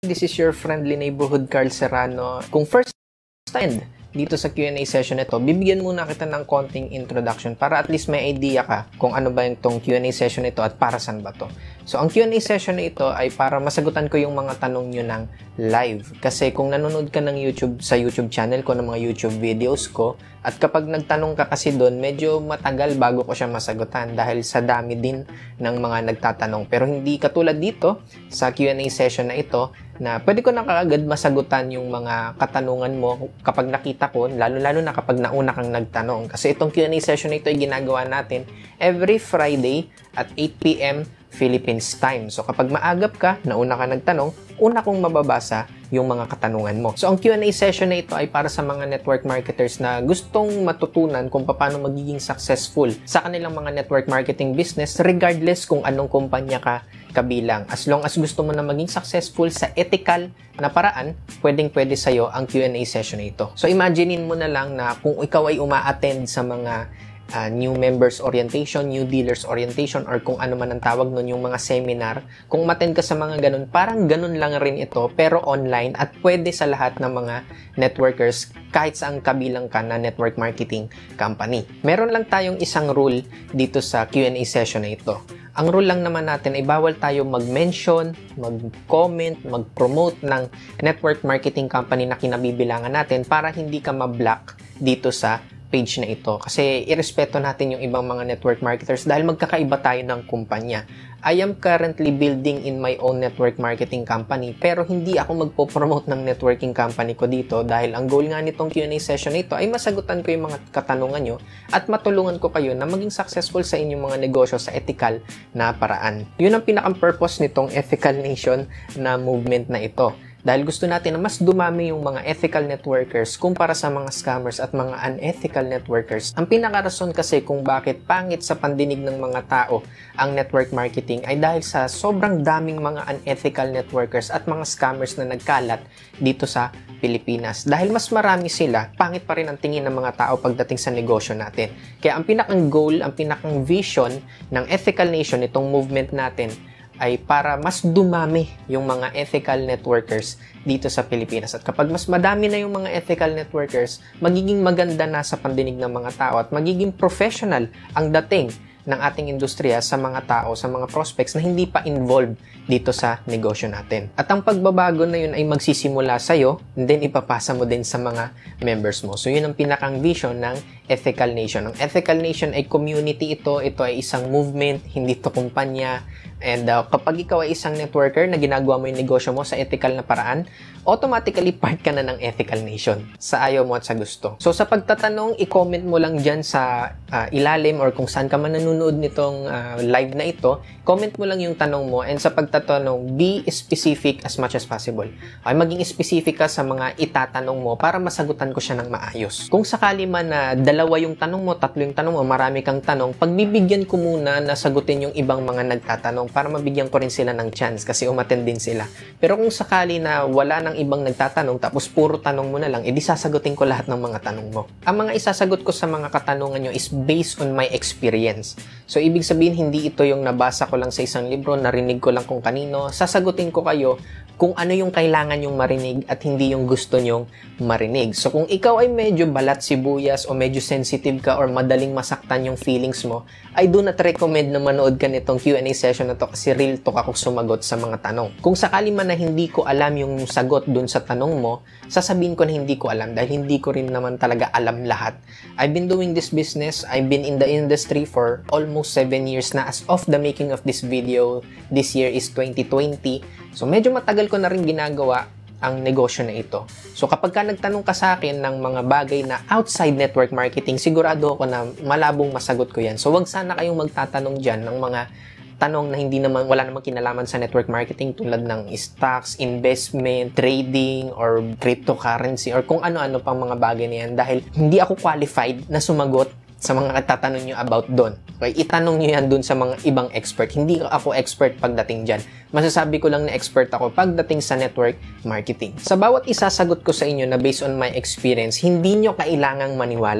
This is your friendly neighborhood Carl Serrano. Kung first time dito sa Q&A session ito, bibigyan muna kita ng konting introduction para at least may idea ka kung ano ba itong Q&A session ito at para saan ba to. So, ang Q&A session na ito ay para masagutan ko yung mga tanong nyo ng live. Kasi kung nanonood ka ng YouTube sa YouTube channel ko, ng mga YouTube videos ko, at kapag nagtanong ka kasi doon, medyo matagal bago ko siya masagutan dahil sa dami din ng mga nagtatanong. Pero hindi katulad dito sa Q&A session na ito na pwede ko na kaagad masagutan yung mga katanungan mo kapag nakita ko, lalo-lalo na kapag nauna kang nagtanong. Kasi itong Q&A session na ito ay ginagawa natin every Friday at 8 p.m. Philippines time. So kapag maagap ka, nauna ka nagtanong, una kong mababasa yung mga katanungan mo. So ang Q&A session na ito ay para sa mga network marketers na gustong matutunan kung paano magiging successful sa kanilang mga network marketing business regardless kung anong kumpanya ka kabilang. As long as gusto mo na maging successful sa ethical na paraan, pwedeng-pwede sa'yo ang Q&A session na ito. So imaginein mo na lang na kung ikaw ay uma-attend sa mga new members orientation, new dealers orientation, or kung ano man ang tawag nun, yung mga seminar, kung umattend ka sa mga ganun, parang ganun lang rin ito, pero online at pwede sa lahat ng mga networkers kahit saang kabilang ka na network marketing company. Meron lang tayong isang rule dito sa Q&A session na ito. Ang rule lang naman natin ay bawal tayo mag-mention, mag-comment, mag-promote ng network marketing company na kinabibilangan natin para hindi ka ma-block dito sa page na ito. Kasi irespeto natin yung ibang mga network marketers dahil magkakaiba tayo ng kumpanya. I am currently building in my own network marketing company pero hindi ako magpo-promote ng networking company ko dito dahil ang goal nga nitong Q&A session na ito ay masagutan ko yung mga katanungan nyo at matulungan ko kayo na maging successful sa inyong mga negosyo sa ethical na paraan. Yun ang pinaka-purpose nitong Ethical Nation na movement na ito. Dahil gusto natin na mas dumami yung mga ethical networkers kumpara sa mga scammers at mga unethical networkers. Ang pinakarason kasi kung bakit pangit sa pandinig ng mga tao ang network marketing ay dahil sa sobrang daming mga unethical networkers at mga scammers na nagkalat dito sa Pilipinas. Dahil mas marami sila, pangit pa rin ang tingin ng mga tao pagdating sa negosyo natin. Kaya ang pinakang goal, ang pinakang vision ng Ethical Nation, itong movement natin, ay para mas dumami yung mga ethical networkers dito sa Pilipinas. At kapag mas madami na yung mga ethical networkers, magiging maganda na sa pandinig ng mga tao at magiging professional ang dating ng ating industriya sa mga tao, sa mga prospects na hindi pa involved dito sa negosyo natin. At ang pagbabago na yun ay magsisimula sa'yo and then ipapasa mo din sa mga members mo. So yun ang pinakang vision ng Ethical Nation. Ang Ethical Nation ay community ito ay isang movement, hindi to kumpanya. And kapag ikaw ay isang networker na ginagawa mo yung negosyo mo sa ethical na paraan, automatically part ka na ng Ethical Nation sa ayaw mo at sa gusto. So sa pagtatanong, i-comment mo lang dyan sa ilalim or kung saan ka man nanonood nitong live na ito, comment mo lang yung tanong mo and sa pagtatanong, be specific as much as possible. Okay, maging specific ka sa mga itatanong mo para masagutan ko siya ng maayos. Kung sakali man na dalawa yung tanong mo, tatlo yung tanong mo, marami kang tanong, pagbibigyan ko muna na sagutin yung ibang mga nagtatanong para mabigyan ko rin sila ng chance kasi umattend din sila. Pero kung sakali na wala nang ibang nagtatanong tapos puro tanong mo na lang, edi sasagutin ko lahat ng mga tanong mo. Ang mga isasagot ko sa mga katanungan nyo is based on my experience. So, ibig sabihin, hindi ito yung nabasa ko lang sa isang libro, narinig ko lang kung kanino. Sasagutin ko kayo kung ano yung kailangan nyong marinig at hindi yung gusto nyong marinig. So, kung ikaw ay medyo balat sibuyas o medyo sensitive ka or madaling masaktan yung feelings mo, I do not recommend na manood ka nitong Q&A session na to kasi real talk ako sumagot sa mga tanong. Kung sakali man na hindi ko alam yung sagot dun sa tanong mo, sasabihin ko na hindi ko alam dahil hindi ko rin naman talaga alam lahat. I've been doing this business, I've been in the industry for almost 7 years na as of the making of this video. This year is 2020. So, medyo matagal ko na rin ginagawa ang negosyo na ito. So, kapag ka nagtanong ka sa akin ng mga bagay na outside network marketing, sigurado ako na malabong masagot ko yan. So, wag sana kayong magtatanong dyan ng mga tanong na hindi naman, wala namang kinalaman sa network marketing tulad ng stocks, investment, trading, or cryptocurrency, or kung ano-ano pang mga bagay na yan dahil hindi ako qualified na sumagot sa mga tatanong nyo about doon. Okay? Itanong nyo yan doon sa mga ibang expert. Hindi ako expert pagdating dyan. Masasabi ko lang na expert ako pagdating sa network marketing. Sa bawat isasagot ko sa inyo na based on my experience, hindi nyo kailangang maniwala.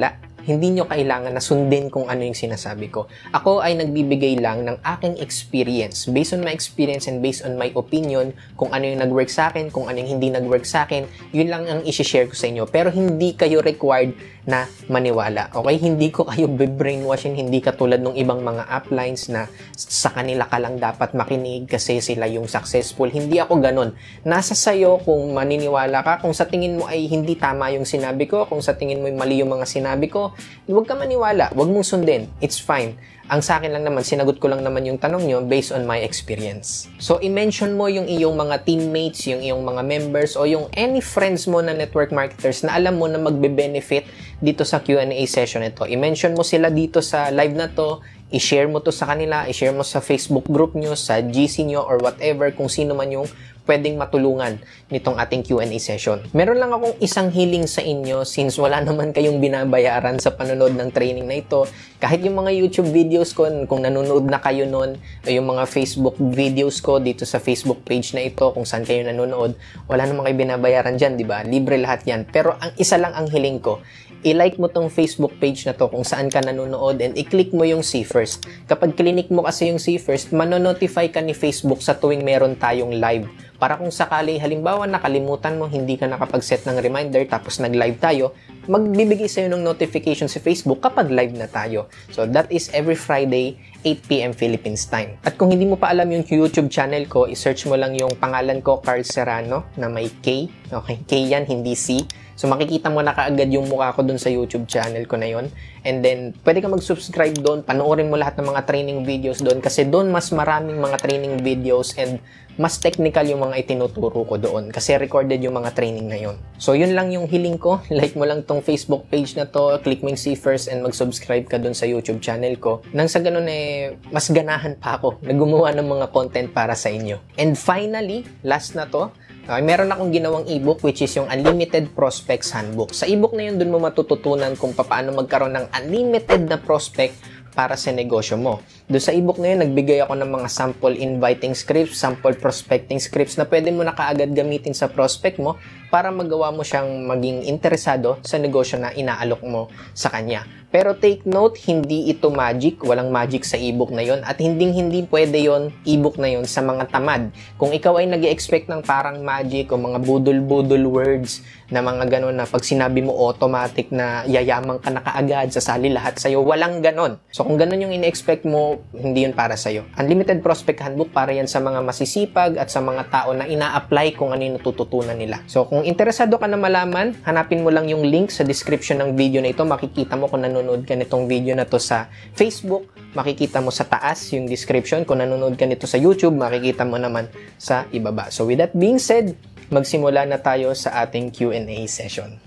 hindi nyo kailangan na sundin kung ano yung sinasabi ko. Ako ay nagbibigay lang ng aking experience. Based on my experience and based on my opinion, kung ano yung nag-work sa akin, kung ano yung hindi nag-work sa akin, yun lang ang isi-share ko sa inyo. Pero hindi kayo required na maniwala. Okay? Hindi ko kayo brainwashin, hindi katulad ng ibang mga uplines na sa kanila ka lang dapat makinig kasi sila yung successful. Hindi ako ganun. Nasa sayo kung maniniwala ka, kung sa tingin mo ay hindi tama yung sinabi ko, kung sa tingin mo ay mali yung mga sinabi ko, huwag ka maniwala, huwag mong sundin. It's fine. Ang sa akin lang naman, sinagot ko lang naman yung tanong nyo based on my experience. So, i-mention mo yung iyong mga teammates, yung iyong mga members, o yung any friends mo na network marketers na alam mo na magbe-benefit dito sa Q&A session ito. I-mention mo sila dito sa live na to, i-share mo to sa kanila, i-share mo sa Facebook group nyo, sa GC nyo, or whatever, kung sino man yung pwedeng matulungan nitong ating Q&A session. Meron lang akong isang hiling sa inyo since wala naman kayong binabayaran sa panonood ng training na ito. Kahit yung mga YouTube videos ko, kung nanonood na kayo nun, o yung mga Facebook videos ko dito sa Facebook page na ito, kung saan kayo nanonood, wala naman kayo binabayaran dyan, di ba? Libre lahat yan. Pero ang isa lang ang hiling ko, i-like mo tong Facebook page na to kung saan ka nanonood and i-click mo yung See First. Kapag klinik mo kasi yung See First, manonotify ka ni Facebook sa tuwing meron tayong live. Para kung sakali, halimbawa nakalimutan mo, hindi ka nakapag-set ng reminder tapos nag-live tayo, magbibigay sa'yo ng notification si Facebook kapag live na tayo. So that is every Friday, 8 PM Philippines time. At kung hindi mo pa alam yung YouTube channel ko, i-search mo lang yung pangalan ko, Carl Serrano, na may K. Okay, K yan, hindi C. So makikita mo na kaagad yung mukha ko dun sa YouTube channel ko na yon. And then, pwede ka mag-subscribe doon, panoorin mo lahat ng mga training videos doon kasi doon mas maraming mga training videos and mas technical yung mga itinuturo ko doon kasi recorded yung mga training na yon. So yun lang yung hiling ko. Like mo lang tong Facebook page na to, click mo yung See First and mag-subscribe ka doon sa YouTube channel ko. Nang sa ganun mas ganahan pa ako na gumawa ng mga content para sa inyo. And finally, last na to, meron akong ginawang ebook which is yung Unlimited Prospects Handbook. Sa ebook na yun, dun mo matututunan kung paano magkaroon ng unlimited na prospect para sa negosyo mo. Doon sa ebook na yun, nagbigay ako ng mga sample inviting scripts, sample prospecting scripts na pwede mo na kaagad gamitin sa prospect mo para magawa mo siyang maging interesado sa negosyo na inaalok mo sa kanya. Pero take note, hindi ito magic, walang magic sa ebook na yon at hindi pwede yon ebook na yon sa mga tamad. Kung ikaw ay nag-expect ng parang magic o mga budol-budol words na mga ganon na pag sinabi mo automatic na yayaman ka na kaagad, sasali lahat sa'yo, walang ganon. So kung ganon yung in-expect mo, hindi yun para sa'yo. Unlimited Prospect Handbook para yan sa mga masisipag at sa mga tao na ina-apply kung ano yung natututunan nila. So kung interesado ka na malaman, hanapin mo lang yung link sa description ng video na ito. Makikita mo kung nanonood ka nitong video na to sa Facebook, makikita mo sa taas yung description. Kung nanonood ka nito sa YouTube, makikita mo naman sa ibaba. So with that being said, magsimula na tayo sa ating Q&A session.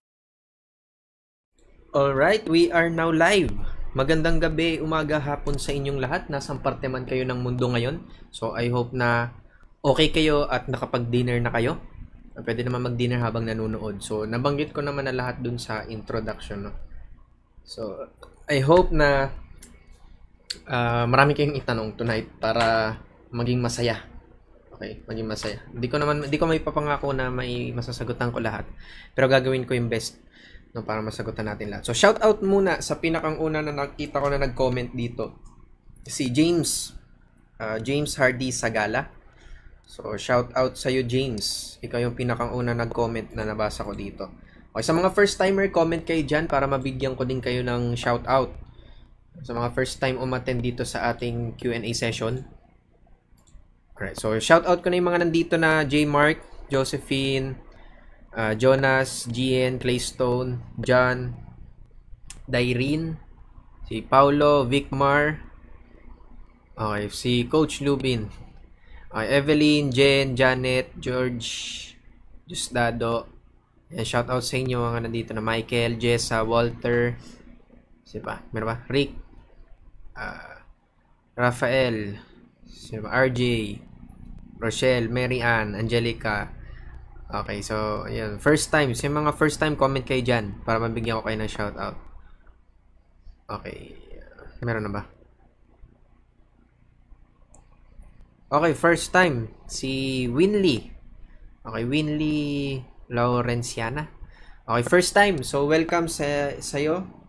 Alright, we are now live. Magandang gabi, umaga, hapon sa inyong lahat. Nasang parte man kayo ng mundo ngayon. So I hope na okay kayo at nakapag-dinner na kayo. Pwede naman mag-dinner habang nanonood. So nabanggit ko naman na lahat dun sa introduction. No? So I hope na marami kayong itanong tonight para maging masaya. Okay, maging masaya. Hindi ko may papangako na may masasagutan ko lahat. Pero gagawin ko yung best no, para masagutan natin lahat. So shout out muna sa pinakang una na nakita ko na nag-comment dito. Si James Hardy Sagala. So shout out sa iyo, James. Ikaw yung pinakang una nag-comment na nabasa ko dito. Okay, sa mga first timer, comment kayo dyan para mabigyan ko din kayo ng shout out. Sa mga first time umattend dito sa ating Q&A session. Alright, so shout out ko na yung mga nandito na J. Mark, Josephine, Jonas, GN, Claystone, John, Daireen, si Paulo, Vicmar, okay, si Coach Lubin, okay, Evelyn, Jen, Janet, George, Justado, yan, shout out sa inyo mga nandito na Michael, Jessa, Walter, si pa, meron ba? Rick, Rafael, si RJ, Rochelle, Mary Ann, Angelica. Okay, so ayun, first time, yung mga first time comment kayo dyan para mabigyan ko kayo ng shoutout. Okay, meron na ba? Okay, first time, si Winley. Okay, Winley Laurenciana. Okay, first time, so welcome sa'yo.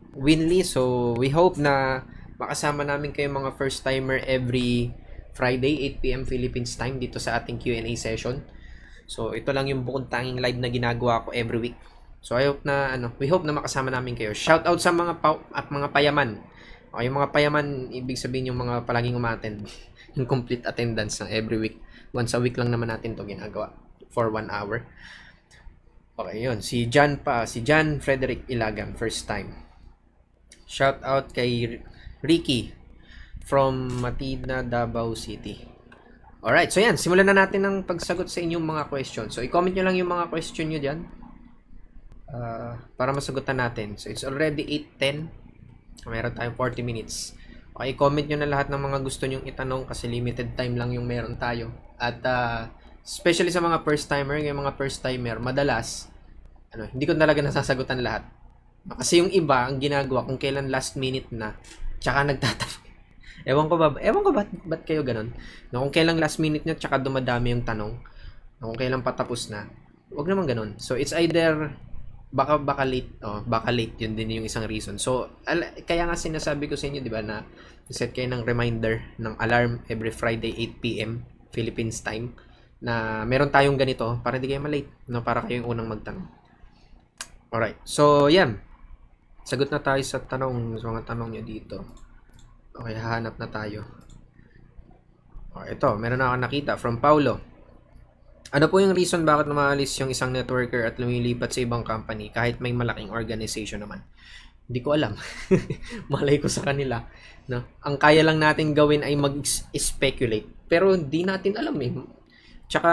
Winley. So, we hope na makasama namin kayo mga first timer every Friday, 8 p.m. Philippines time dito sa ating Q&A session. So, ito lang yung bukod tanging live na ginagawa ko every week. So, we hope na makasama namin kayo. Shout out sa mga mga payaman. Okay, yung mga payaman, ibig sabihin yung mga palaging umattend. Yung complete attendance na every week. Once a week lang naman natin to ginagawa for 1 hour. Okay, yun. Si John Frederick Ilagan, first time. Shout out kay Ricky from Matina, Davao City. Alright, so yan. Simulan na natin ang pagsagot sa inyong mga questions. So, i-comment nyo lang yung mga question nyo dyan. Para masagutan natin. So, it's already 8:10. Meron tayong 40 minutes. Okay, comment nyo na lahat ng mga gusto nyong itanong kasi limited time lang yung meron tayo. At especially sa mga first timer, yung mga first timer, madalas, hindi ko talaga nasasagutan lahat. Kasi yung iba, ang ginagawa, kung kailan last minute na, tsaka nagtatanong. Ewan ko ba't kayo ganun? Na kung kailan last minute nyo, tsaka dumadami yung tanong. Na kung kailan patapos na, wag naman ganun. So, it's either baka late, baka late, yun din yung isang reason. So, kaya nga sinasabi ko sa inyo, di ba, na set kayo ng reminder ng alarm every Friday 8 p.m. Philippines time na meron tayong ganito para hindi kayo malate, no? Para kayo yung unang magtanong. Alright, so yan. Sagot na tayo sa mga tanong nyo dito. Okay, hahanap na tayo. Okay, ito, meron na ako nakita from Paulo. Ano po yung reason bakit namaalis yung isang networker at lumilipat sa ibang company kahit may malaking organization naman? Hindi ko alam. Malay ko sa kanila. No? Ang kaya lang natin gawin ay mag-speculate. Pero hindi natin alam eh. Tsaka,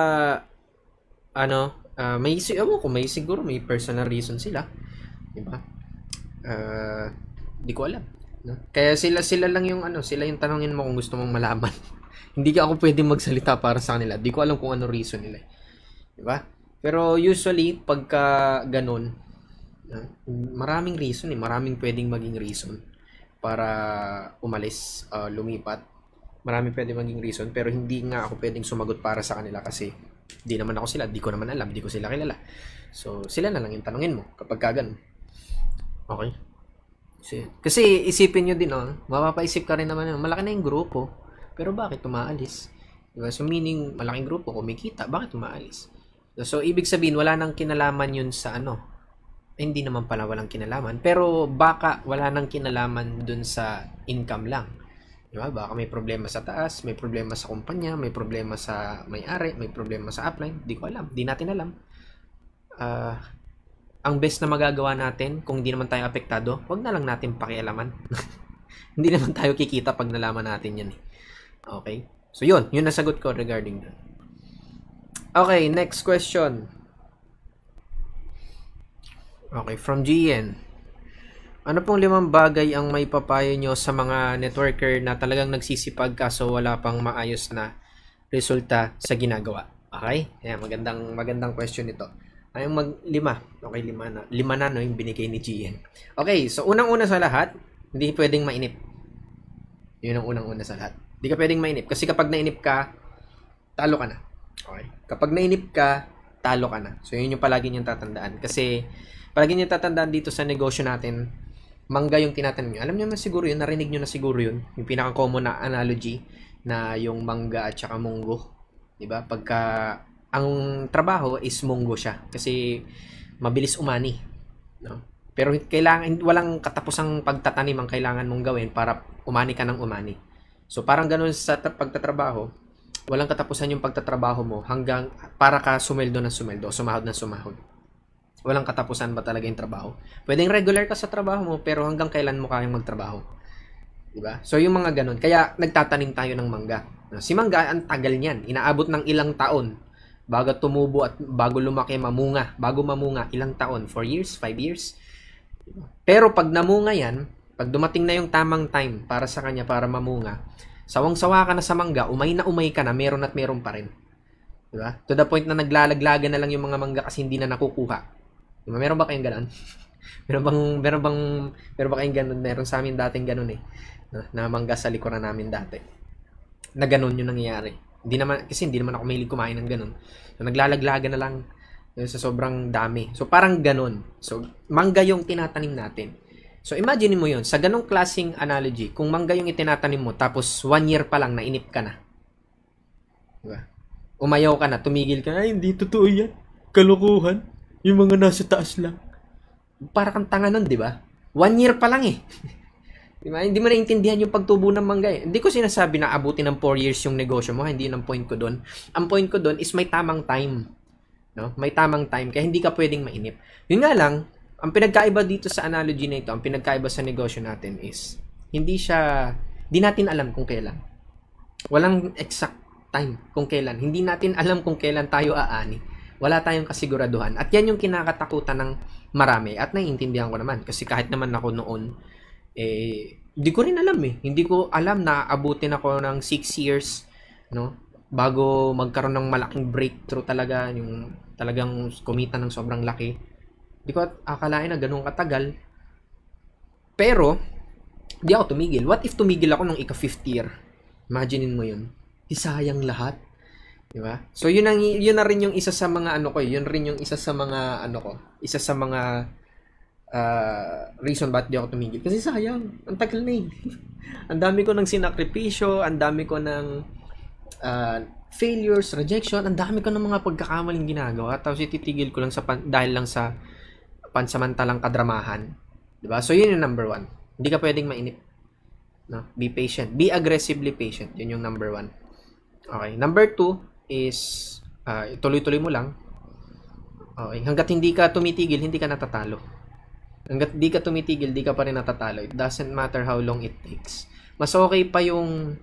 may siguro may personal reason sila. Diba? Hindi ko alam. No? Kaya sila lang yung sila yung tanongin mo kung gusto mong malaman. Hindi ka ako pwedeng magsalita para sa kanila. Di ko alam kung ano reason nila. Diba? Pero usually, pagka ganun, maraming reason eh. Maraming pwedeng maging reason para umalis, lumipat. Maraming pwedeng maging reason. Pero hindi nga ako pwedeng sumagot para sa kanila kasi di naman ako sila. Di ko naman alam. Di ko sila kilala. So, sila na lang yung tanongin mo kapag ka ganun. Okay? Kasi isipin nyo din, mapapaisip ka rin naman, malaki na yung grupo. Pero bakit umaalis? Diba? So, meaning, malaking grupo, kumikita, bakit umaalis? So, ibig sabihin, wala nang kinalaman yun sa hindi naman pala walang kinalaman. Pero, baka wala nang kinalaman dun sa income lang. Diba? Baka may problema sa taas, may problema sa kumpanya, may problema sa may-ari, may problema sa upline. Di ko alam. Di natin alam. Ang best na magagawa natin, kung di naman tayo apektado, wag na lang natin pakialaman. Hindi naman tayo kikita pag nalaman natin yan eh. Okay? So, yun nasagot ko regarding that. Okay, next question. Okay, from GN. Ano pong 5 bagay ang may papayo nyo sa mga networker na talagang nagsisipag kaso wala pang maayos na resulta sa ginagawa? Okay? Ayan, magandang question ito. Ay, 5. Okay, 5 na, no, yung binigay ni GN. Okay, so unang-una sa lahat, hindi pwedeng mainip. Yun ang unang-una sa lahat. Hindi ka pwedeng mainip. Kasi kapag nainip ka, talo ka na. Okay? Kapag nainip ka, talo ka na. So, yun yung palagi niyong tatandaan. Kasi, palagi niyong tatandaan dito sa negosyo natin, mangga yung tinatanong nyo. Alam niyo na siguro yun, narinig nyo na siguro yun. Yung pinaka-common na analogy na yung mangga at saka munggo. Diba? Pagka, ang trabaho is munggo siya. Kasi, mabilis umani. No? Pero, walang katapusang pagtatanim ang kailangan mong gawin para umani ka ng umani. So, parang ganun sa pagtatrabaho, walang katapusan yung pagtatrabaho mo hanggang para ka sumeldo ng sumeldo, sumahod ng sumahod. Walang katapusan ba talaga yung trabaho? Pwedeng regular ka sa trabaho mo, pero hanggang kailan mo kayang magtrabaho? Diba? So, yung mga ganun. Kaya, nagtatanim tayo ng mangga. Si mangga, ang tagal niyan. Inaabot ng ilang taon bago tumubo at bago lumaki, mamunga. Bago mamunga, ilang taon? 4 years? 5 years? Diba? Pero pag namunga yan, pag dumating na yung tamang time para sa kanya para mamunga, sawang-sawa ka na sa mangga, umay ka na, meron at meron pa rin. Diba? To the point na naglalaglagan na lang yung mga mangga kasi hindi na nakukuha. Diba? Meron ba kayong ganun? meron ba kayong ganun? Meron sa amin dating ganun eh. Na mangga sa likuran namin dati. Na ganun yung nangyayari. Kasi hindi naman ako mahilig kumain ng ganun. So, naglalaglagan na lang sa sobrang dami. So, parang ganun. So, mangga yung tinatanim natin. So, imagine mo yun. Sa ganong klaseng analogy, kung mangga yung itinatanim mo, tapos 1 year pa lang, nainip ka na. Diba? Umayaw ka na, tumigil ka na, ay, hindi totoo yan. Kalukuhan. Yung mga nasa taas lang. Para kang tanga nun, di ba? 1 year pa lang eh. Diba? Hindi mo naintindihan yung pagtubo ng mangga eh. Hindi ko sinasabi na abutin ng 4 years yung negosyo mo. Hindi yun ang point ko doon. Ang point ko doon is may tamang time. No? May tamang time. Kaya hindi ka pwedeng mainip. Yun nga lang, ang pinagkaiba dito sa analogy na ito, ang pinagkaiba sa negosyo natin is, hindi natin alam kung kailan. Walang exact time kung kailan. Hindi natin alam kung kailan tayo aani. Wala tayong kasiguraduhan. At yan yung kinakatakutan ng marami. At naiintindihan ko naman. Kasi kahit naman ako noon, hindi ko rin alam eh. Hindi ko alam na abutin ako ng 6 years, no? Bago magkaroon ng malaking breakthrough talaga. Yung talagang kumita ng sobrang laki. Hindi ko akalain na ganun katagal. Pero, di ako tumigil. What if tumigil ako nung ika-5th year? Imaginein mo yun. Isayang lahat. Diba? So, yun na rin yung isa sa mga ano ko. Yun rin yung isa sa mga ano ko. Isa sa mga reason ba't di ako tumigil. Kasi sayang. Ang tagal na eh. Ang dami ko ng sinakripisyo. Ang dami ko ng failures, rejection. Ang dami ko ng mga pagkakamaling ginagawa. Tapos ititigil ko lang dahil lang sa pansamantalang kadramahan. Diba? So, yun yung number 1. Hindi ka pwedeng mainip. No? Be patient. Be aggressively patient. Yun yung number 1. Okay. Number 2 is tuloy-tuloy mo lang. Okay. Hanggat hindi ka tumitigil, hindi ka natatalo. Hanggat hindi ka tumitigil, hindi ka pa rin natatalo. It doesn't matter how long it takes. Mas okay pa yung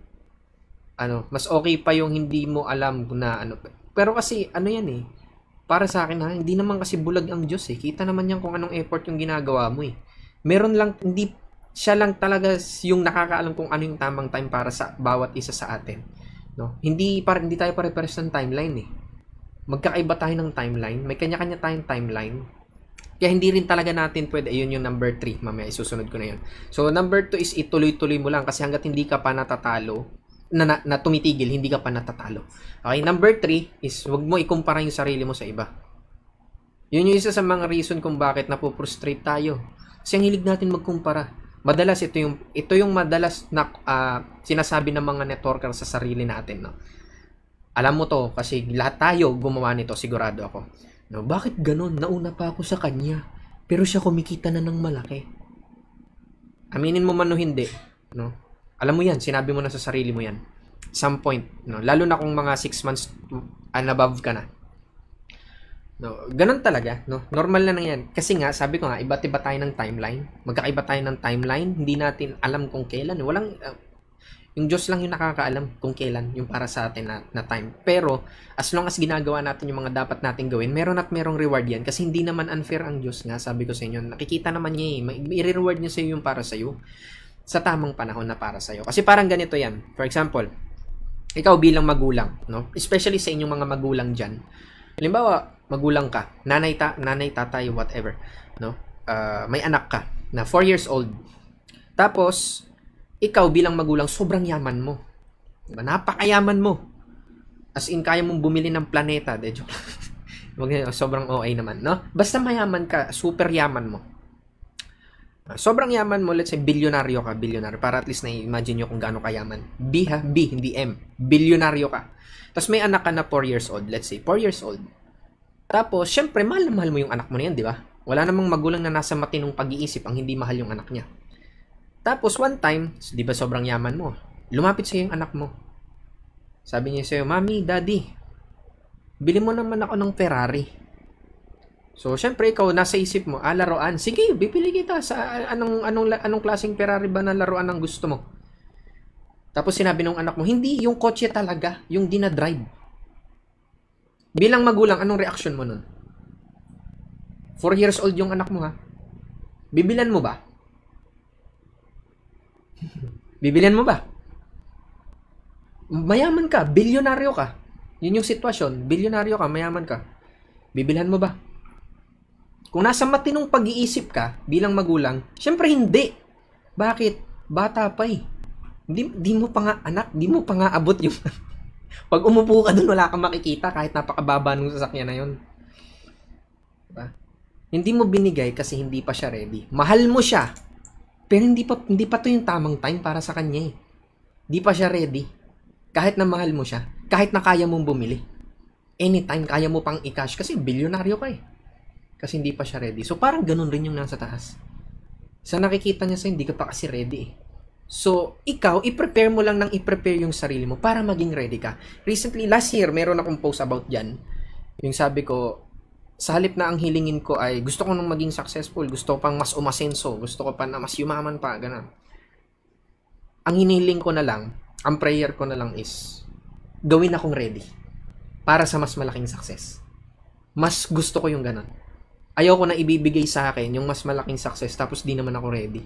hindi mo alam na ano. Pero kasi ano yan eh. Para sa akin ha, hindi naman kasi bulag ang Diyos eh. Kita naman yan kung anong effort yung ginagawa mo eh. Meron lang, hindi, siya lang talaga yung nakakaalam kung ano yung tamang time para sa bawat isa sa atin. No? Hindi tayo pare-pares ng timeline eh. Magkakaiba tayo ng timeline. May kanya-kanya tayong timeline. Kaya hindi rin talaga natin pwede. Ayun yung number 3. Mamaya isusunod ko na yun. So number 2 is ituloy-tuloy mo lang kasi hanggat hindi ka pa natatalo, na tumitigil, hindi ka pa natatalo. Okay, number 3 is wag mo ikumpara yung sarili mo sa iba. Yun yung isa sa mga reason kung bakit napuprostrate tayo. Kasi ang hilig natin magkumpara. Madalas ito yung madalas na sinasabi ng mga networker sa sarili natin, no. Alam mo to kasi lahat tayo gumawa nito, sigurado ako. No, bakit ganun? Nauna pa ako sa kanya. Pero siya kumikita na ng malaki. Aminin mo man o hindi, no? Alam mo yan, sinabi mo na sa sarili mo yan. Some point, no? Lalo na kung mga 6 months and above ka na. No, ganun talaga, no? Normal na yan. Kasi nga, sabi ko nga, iba't iba tayo ng timeline. Magkakaiba tayo ng timeline. Hindi natin alam kung kailan. Yung Diyos lang yung nakakaalam kung kailan yung para sa atin na time. Pero, as long as ginagawa natin yung mga dapat natin gawin, merong reward yan. Kasi hindi naman unfair ang Diyos nga. Sabi ko sa inyo, nakikita naman niya eh. I-reward niya sa iyo yung para sa iyo. Sa tamang panahon na para sa'yo. Kasi parang ganito yan. For example, ikaw bilang magulang, no? Especially sa inyong mga magulang dyan. Halimbawa, magulang ka, nanay, tatay, whatever, no? May anak ka na 4 years old. Tapos, ikaw bilang magulang, sobrang yaman mo. Diba? Napakayaman mo. As in, kaya mong bumili ng planeta. De, joke. Sobrang OA naman, no? Basta mayaman ka, super yaman mo. Sobrang yaman mo, let's say, bilyonaryo ka, para at least na-imagine nyo kung gaano kayaman. B, hindi M. Bilyonaryo ka. Tapos may anak ka na 4 years old, let's say, 4 years old. Tapos, syempre, mahal na mahal mo yung anak mo na yan, di ba? Wala namang magulang na nasa matinong pag-iisip ang hindi mahal yung anak niya. Tapos, one time, di ba sobrang yaman mo, lumapit sa'yo yung anak mo. Sabi niya sa'yo, Mami, Daddy, bili mo naman ako ng Ferrari. So, syempre, ikaw, nasa isip mo, laruan. Sige, bibili kita sa anong klaseng Ferrari ba na laruan ang gusto mo? Tapos sinabi ng anak mo, hindi, yung kotse talaga, yung dinadrive. Bilang magulang, anong reaction mo nun? 4 years old yung anak mo ha? Bibilan mo ba? Bibilan mo ba? Mayaman ka, bilyonaryo ka. Yun yung sitwasyon, bilyonaryo ka, mayaman ka. Bibilhan mo ba? Kung nasa matinong pag-iisip ka bilang magulang, syempre hindi. Bakit? Bata pa eh. Di mo pa nga anak, di mo pa nga abot yung pag umupo ka dun, wala kang makikita kahit napakababa ng sasakyan na yun. Diba? Hindi mo binigay kasi hindi pa siya ready. Mahal mo siya, Pero hindi pa to yung tamang time para sa kanya eh. Di pa siya ready. Kahit na mahal mo siya, kahit na kaya mong bumili. Anytime, kaya mo pang i-cash kasi bilyonaryo ka eh. Kasi hindi pa siya ready. So, parang ganun rin yung nasa taas. Sa nakikita niya sa hindi ka pa kasi ready eh. So, ikaw, i-prepare mo lang ng i-prepare yung sarili mo para maging ready ka. Recently, last year, meron akong post about dyan. Yung sabi ko, sa halip na ang hilingin ko ay gusto ko nung maging successful, gusto ko pang mas umasenso, gusto ko pa na mas yumaman pa, ganun. Ang hinihiling ko na lang, ang prayer ko na lang is, gawin akong ready para sa mas malaking success. Mas gusto ko yung ganun. Ayaw ko na ibibigay sa akin yung mas malaking success tapos di naman ako ready.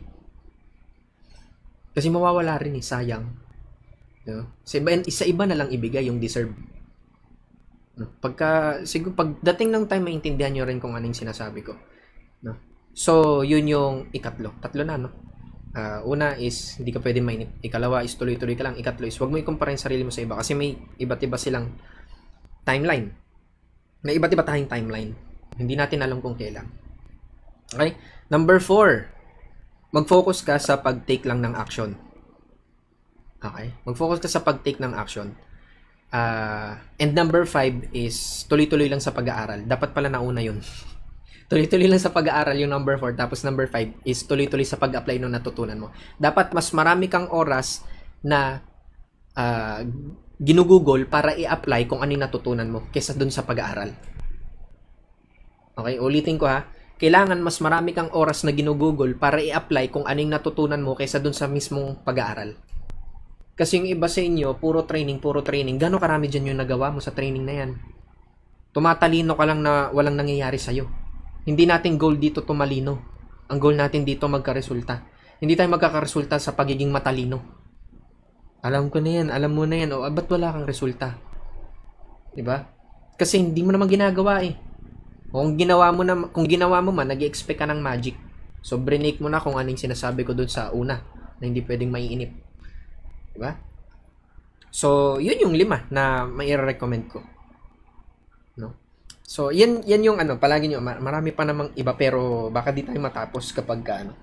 Kasi mawawala rin eh, sayang. No? Sa iba na lang ibigay yung deserve. No? Siguro pagdating ng time maintindihan nyo rin kung anong sinasabi ko. No? So, yun yung ikatlo. Tatlo na, no? Una is, hindi ka pwede mainip. Ikalawa is, tuloy-tuloy ka lang. Ikatlo is, huwag mo ikumpara yung sarili mo sa iba. Kasi may iba't iba silang timeline. May iba't iba tayong timeline. Hindi natin alam kung kailan. Okay? Number 4. Mag-focus ka sa pag-take lang ng action. Okay? Mag-focus ka sa pag-take ng action. And number 5 is tuloy-tuloy lang sa pag-aaral. Dapat pala nauna yun. Tuloy-tuloy lang sa pag-aaral yung number 4. Tapos number 5 is tuloy-tuloy sa pag-apply ng natutunan mo. Dapat mas marami kang oras na ginugugol para i-apply kung ano yung natutunan mo kaysa dun sa pag-aaral. Okay? Ulitin ko ha. Kailangan mas marami kang oras na ginugugol para i-apply kung ano yung natutunan mo kaysa dun sa mismong pag-aaral. Kasi yung iba sa inyo, puro training. Gano'ng karami dyan yung nagawa mo sa training na yan? Tumatalino ka lang na walang nangyayari sa'yo. Hindi natin goal dito tumalino. Ang goal natin dito magkaresulta. Hindi tayo magkakaresulta sa pagiging matalino. Alam ko na yan, alam mo na yan. O, ba't wala kang resulta? Diba? Kasi hindi mo naman ginagawa eh. Kung ginawa mo man, nag-expect ka ng magic. So, brinake mo na kung anong sinasabi ko dun sa una na hindi pwedeng maiinip. Diba? So, yun yung 5 na mai-recommend ko. No? So, yan yung palagi nyo, marami pa namang iba pero baka di tayo matapos kapag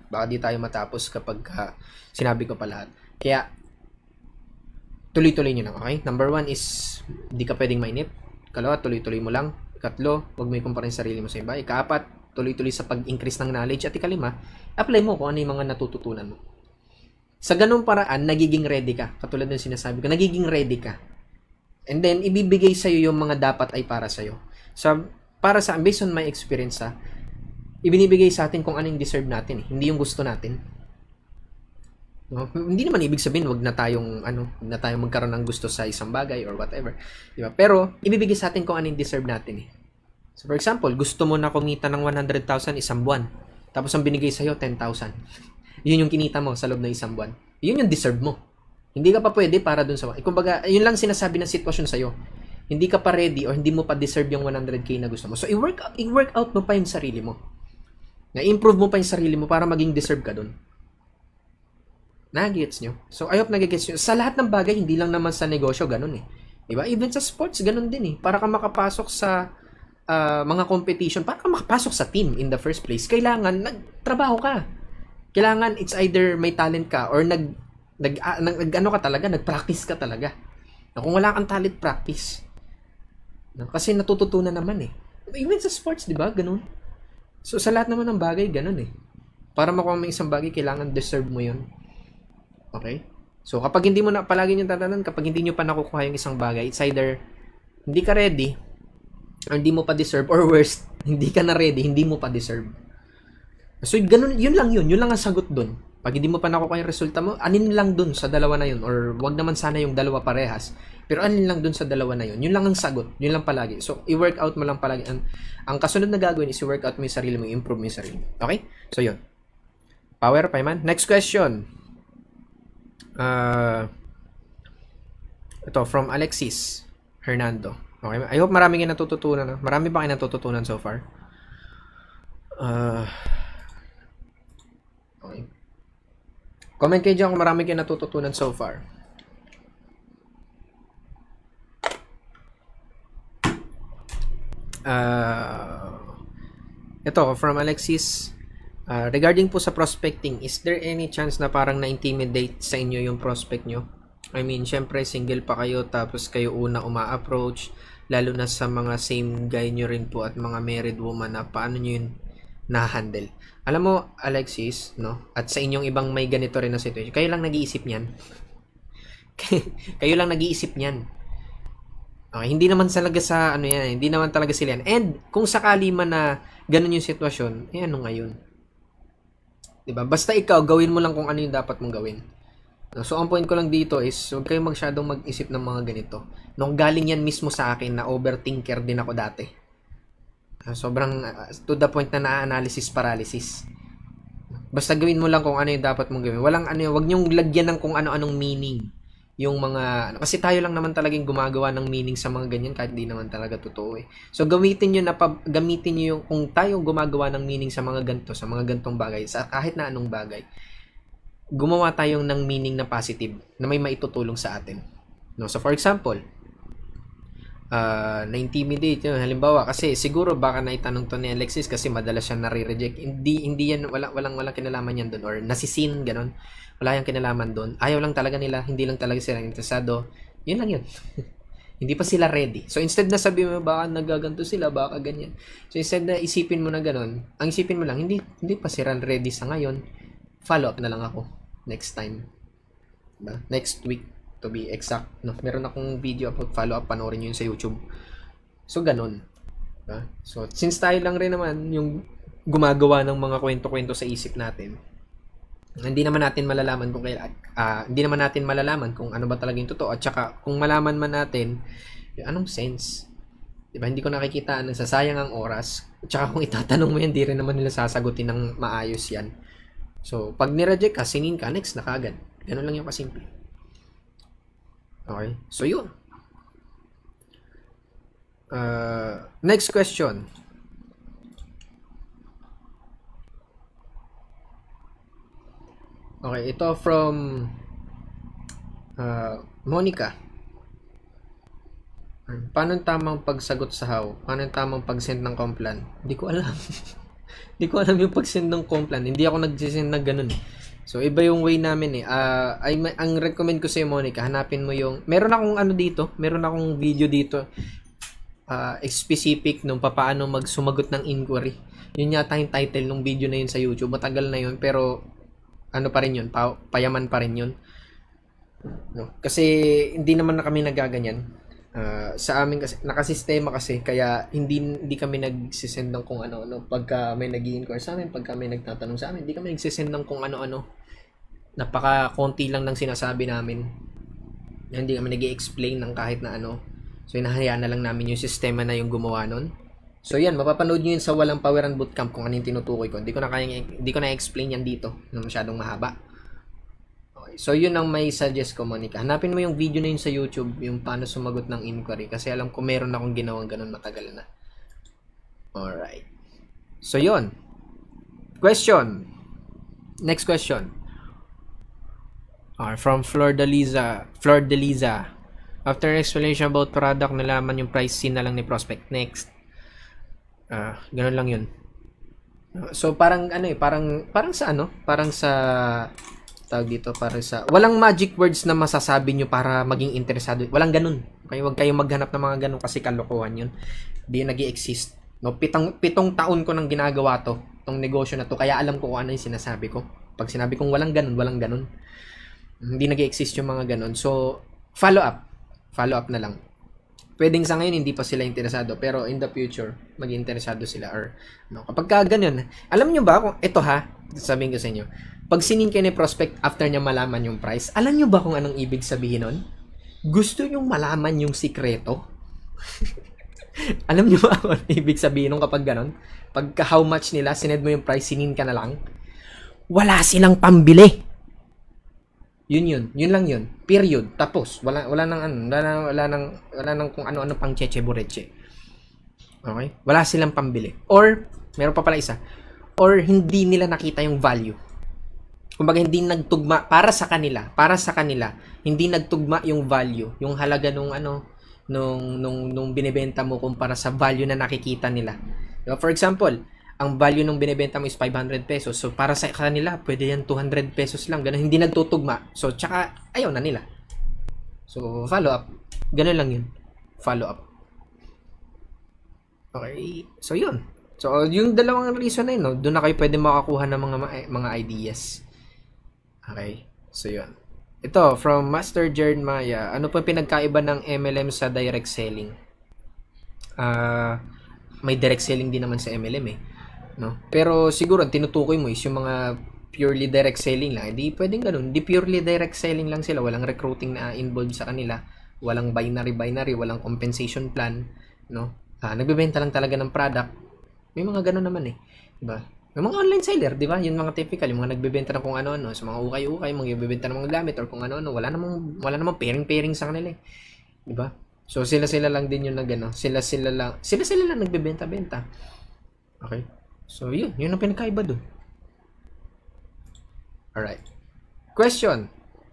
sinabi ko pa lahat. Kaya, tuloy-tuloy nyo lang, okay? Number 1 is, di ka pwedeng mainip. Kalawa, tuloy-tuloy mo lang. Ikatlo, huwag mo ikumpara yung sarili mo sa iba. Ikaapat, tuloy-tuloy sa pag-increase ng knowledge. At ikalima, apply mo kung ano yung mga natututunan mo. Sa ganung paraan, nagiging ready ka. Katulad ng sinasabi ko, nagiging ready ka. And then, ibibigay sa'yo yung mga dapat ay para sa'yo. Para sa based on my experience, ibinibigay sa atin kung anong deserve natin. Hindi yung gusto natin. No? Hindi naman ibig sabihin wag na tayong magkaroon ng gusto sa isang bagay or whatever, di ba? Pero ibibigay sa atin kung anong deserve natin eh. So for example, gusto mo na kumita ng 100,000 isang buwan. Tapos ang binigay sa iyo 10,000. Yun yung kinita mo sa loob ng isang buwan. Yun yung deserve mo. Hindi ka pa pwede para dun sa kumbaga, yun lang sinasabi ng sitwasyon sa iyo. Hindi ka pa ready or hindi mo pa deserve yung 100k na gusto mo. So i-work out mo pa yung sarili mo. Na-improve mo pa yung sarili mo para maging deserve ka dun. Nagets nyo? So, I hope nagigets nyo. Sa lahat ng bagay, hindi lang naman sa negosyo, ganun eh. Diba? Even sa sports, ganun din eh. Para ka makapasok sa mga competition, para ka makapasok sa team in the first place, kailangan nagtrabaho ka. Kailangan it's either may talent ka or nag-practice ka talaga. Kung wala kang talent, practice. Kasi natututunan naman eh. Even sa sports, diba? Ganun. So, sa lahat naman ng bagay, ganun eh. Para makuha mo isang bagay, kailangan deserve mo yun. Okay? So, kapag hindi mo na, palagi nyo tatanan, kapag hindi nyo pa nakukuha yung isang bagay, it's either hindi ka ready, or hindi mo pa deserve, or worst, hindi ka na ready, hindi mo pa deserve. So, ganun, yun lang ang sagot dun. Pag hindi mo pa nakukuha yung resulta mo, anin lang dun sa dalawa na yun, or wag naman sana yung dalawa parehas, pero anin lang dun sa dalawa na yun. Yun lang ang sagot, yun lang palagi. So, i-work out mo lang palagi. Ang kasunod na gagawin is i-work out mo yung sarili mo, i-improve mo yung sarili mo. Okay? So, yun. Power, Payman. Next question. Ito, from Alexis Hernando. Okay, I hope marami kayo natututunan. Marami ba kayo natututunan so far? Okay. Comment kayo dyan kung marami kayo natututunan so far. Ito, from Alexis Regarding po sa prospecting, is there any chance na parang na-intimidate sa inyo yung prospect nyo? I mean, syempre single pa kayo tapos kayo una uma-approach, lalo na sa mga same guy nyo rin po at mga married woman na paano nyo yun na-handle? Alam mo, Alexis, no? At sa inyong ibang may ganito rin na situation, kayo lang nag-iisip niyan. Kayo lang nag-iisip niyan. Okay, hindi naman talaga sa ano yan, hindi naman talaga sila yan. And kung sakali man na ganun yung sitwasyon, ano ngayon? 'Di ba? Basta ikaw gawin mo lang kung ano yung dapat mong gawin. So ang point ko lang dito is huwag kayong masyadong mag-isip ng mga ganito. Nung galing yan mismo sa akin na overthinker din ako dati. Sobrang to the point na na-analysis paralysis. Basta gawin mo lang kung ano yung dapat mong gawin. Walang ano, wag niyong lagyan ng kung ano-anong meaning. Yung mga, kasi tayo lang naman talagang gumagawa ng meaning sa mga ganyan kahit di naman talaga totoo eh. So gamitin niyo yung kung tayo gumagawa ng meaning sa mga ganito, sa mga gantong bagay, sa kahit na anong bagay, gumawa tayong ng meaning na positive na may maitutulong sa atin. No, so for example, na-intimidate yun. Halimbawa, kasi siguro baka naitanong to ni Alexis kasi madalas siya nare-reject. Hindi yan, walang kinalaman yan doon or nasisin, ganun. Wala yung kinalaman doon. Ayaw lang talaga nila, hindi lang talaga sila interesado. Yun lang yun. Hindi pa sila ready. So instead na sabi mo baka nagaganto sila, baka ganyan. So instead na isipin mo na ganun, ang isipin mo lang, hindi pa sila ready sa ngayon. Follow up na lang ako next time. Diba? Next week to be exact. No? Meron akong video about follow up, panoorin nyo yun sa YouTube. So ganun. Diba? So since tayo lang rin naman yung gumagawa ng mga kwento-kwento sa isip natin, hindi naman natin malalaman kung ano ba talaga yung totoo, at saka kung malaman man natin anong sense, diba? Hindi ko nakikita, nagsasayang ang oras, at saka kung itatanong mo yan, di rin naman nila sasagutin ng maayos yan. So pag nireject ka, sinin ka, next na kagad. Ganun lang yung kasimple. Okay, so yun. Next question. Okay, ito from Monica. Paano tamang pagsagot sa how? Paano tamang pag-send ng complan? Hindi ko alam. Hindi ko alam yung pag-send ng complan. Hindi ako nag-send na ganun. So, iba yung way namin eh. Ang recommend ko sa'yo, Monica, hanapin mo yung... Meron akong video dito specific nung paano magsumagot ng inquiry. Yun yata yung title ng video na yun sa YouTube. Matagal na yun, pero ano pa rin yun, payaman pa rin yun. No? Kasi hindi naman na kami nagaganyan. Sa amin kasi, nakasistema kasi, kaya hindi kami nagsisend ng kung ano-ano. Pagka may nag-i-inquire sa amin, pagka may nagtatanong sa amin, hindi kami nagsisend ng kung ano-ano. Napaka-konti lang ng sinasabi namin. Hindi kami nag-i-explain ng kahit na ano. So, hinahayaan na lang namin yung sistema na yung gumawa nun. So yan, mapapanood nyo yun sa Walang Paweran Bootcamp kung ano yung tinutukoy ko. Hindi ko na-explain yan dito na masyadong mahaba. Okay, so yun ang may suggest ko, Monica. Hanapin mo yung video na yun sa YouTube, yung paano sumagot ng inquiry. Kasi alam ko meron akong ginawang ganun matagal na. Alright. So yun. Question. Next question. From Flor de Liza. After explanation about product, nalaman yung price scene na lang ni prospect. Next. Ganun lang yun. So parang sa tawag dito, walang magic words na masasabi nyo para maging interesado. Walang ganun. Okay, wag kayong maghanap ng mga ganun kasi kalokohan yun. Hindi yun nag-i-exist. No, pitong taon ko nang ginagawa tong negosyo na to, kaya alam ko kung ano yung sinasabi ko. Pag sinabi kong walang ganun. Hindi nag-i-exist yung mga ganun. So follow up na lang. Pwedeng sa ngayon hindi pa sila interesado, pero in the future maging interesado sila, or no, kapag ka ganun. Alam niyo ba kung ito, sabihin ko sa inyo, pag sinin kayo ni prospect after niya malaman yung price, alam niyo ba kung anong ibig sabihin nun? Gusto niyo malaman yung sikreto? Alam niyo ba kung anong ibig sabihin nung kapag ganun? Pagka how much nila, sined mo yung price, sinin ka na lang, wala silang pambili. Yun lang yun. Period. Tapos wala nang kung ano-ano pang cheche-boreche. Okay? Wala silang pambili. Or meron pa pala isa. Or hindi nila nakita yung value. Kumbaga hindi nagtugma para sa kanila, hindi nagtugma yung value, yung halaga nung binebenta mo kumpara sa value na nakikita nila. For example, ang value nung binebenta mo is 500 pesos. So, para sa kanila, pwede yan 200 pesos lang. Ganun, hindi nagtutugma. So, tsaka, ayaw na nila. So, follow up. Ganun lang yun. Follow up. Okay. So, yun. So, yung dalawang reason na yun, no? Doon na kayo pwede makakuha ng mga ideas. Okay. So, yun. Ito, from Master Jerd Maya. Ano po pinagkaiba ng MLM sa direct selling? May direct selling din naman sa MLM eh. No? Pero siguro tinutukoy mo is yung mga purely direct selling lang. Hindi pwedeng ganun. Hindi purely direct selling lang sila. Walang recruiting na involved sa kanila. Walang binary, walang compensation plan, no? Nagbebenta lang talaga ng product. May mga ganun naman eh. Diba? May mga online seller, di ba? Yung mga typical, yung mga nagbebenta ng kung ano-ano, sa mga ukay-ukay, mga nagbebenta ng mga gamit or kung ano-ano, wala namang pairing-pairing sa kanila eh. Di ba? So sila lang din yung nagano. Sila lang nagbebenta-benta. Okay? So yun ang pinakaiba doon. Alright. Question.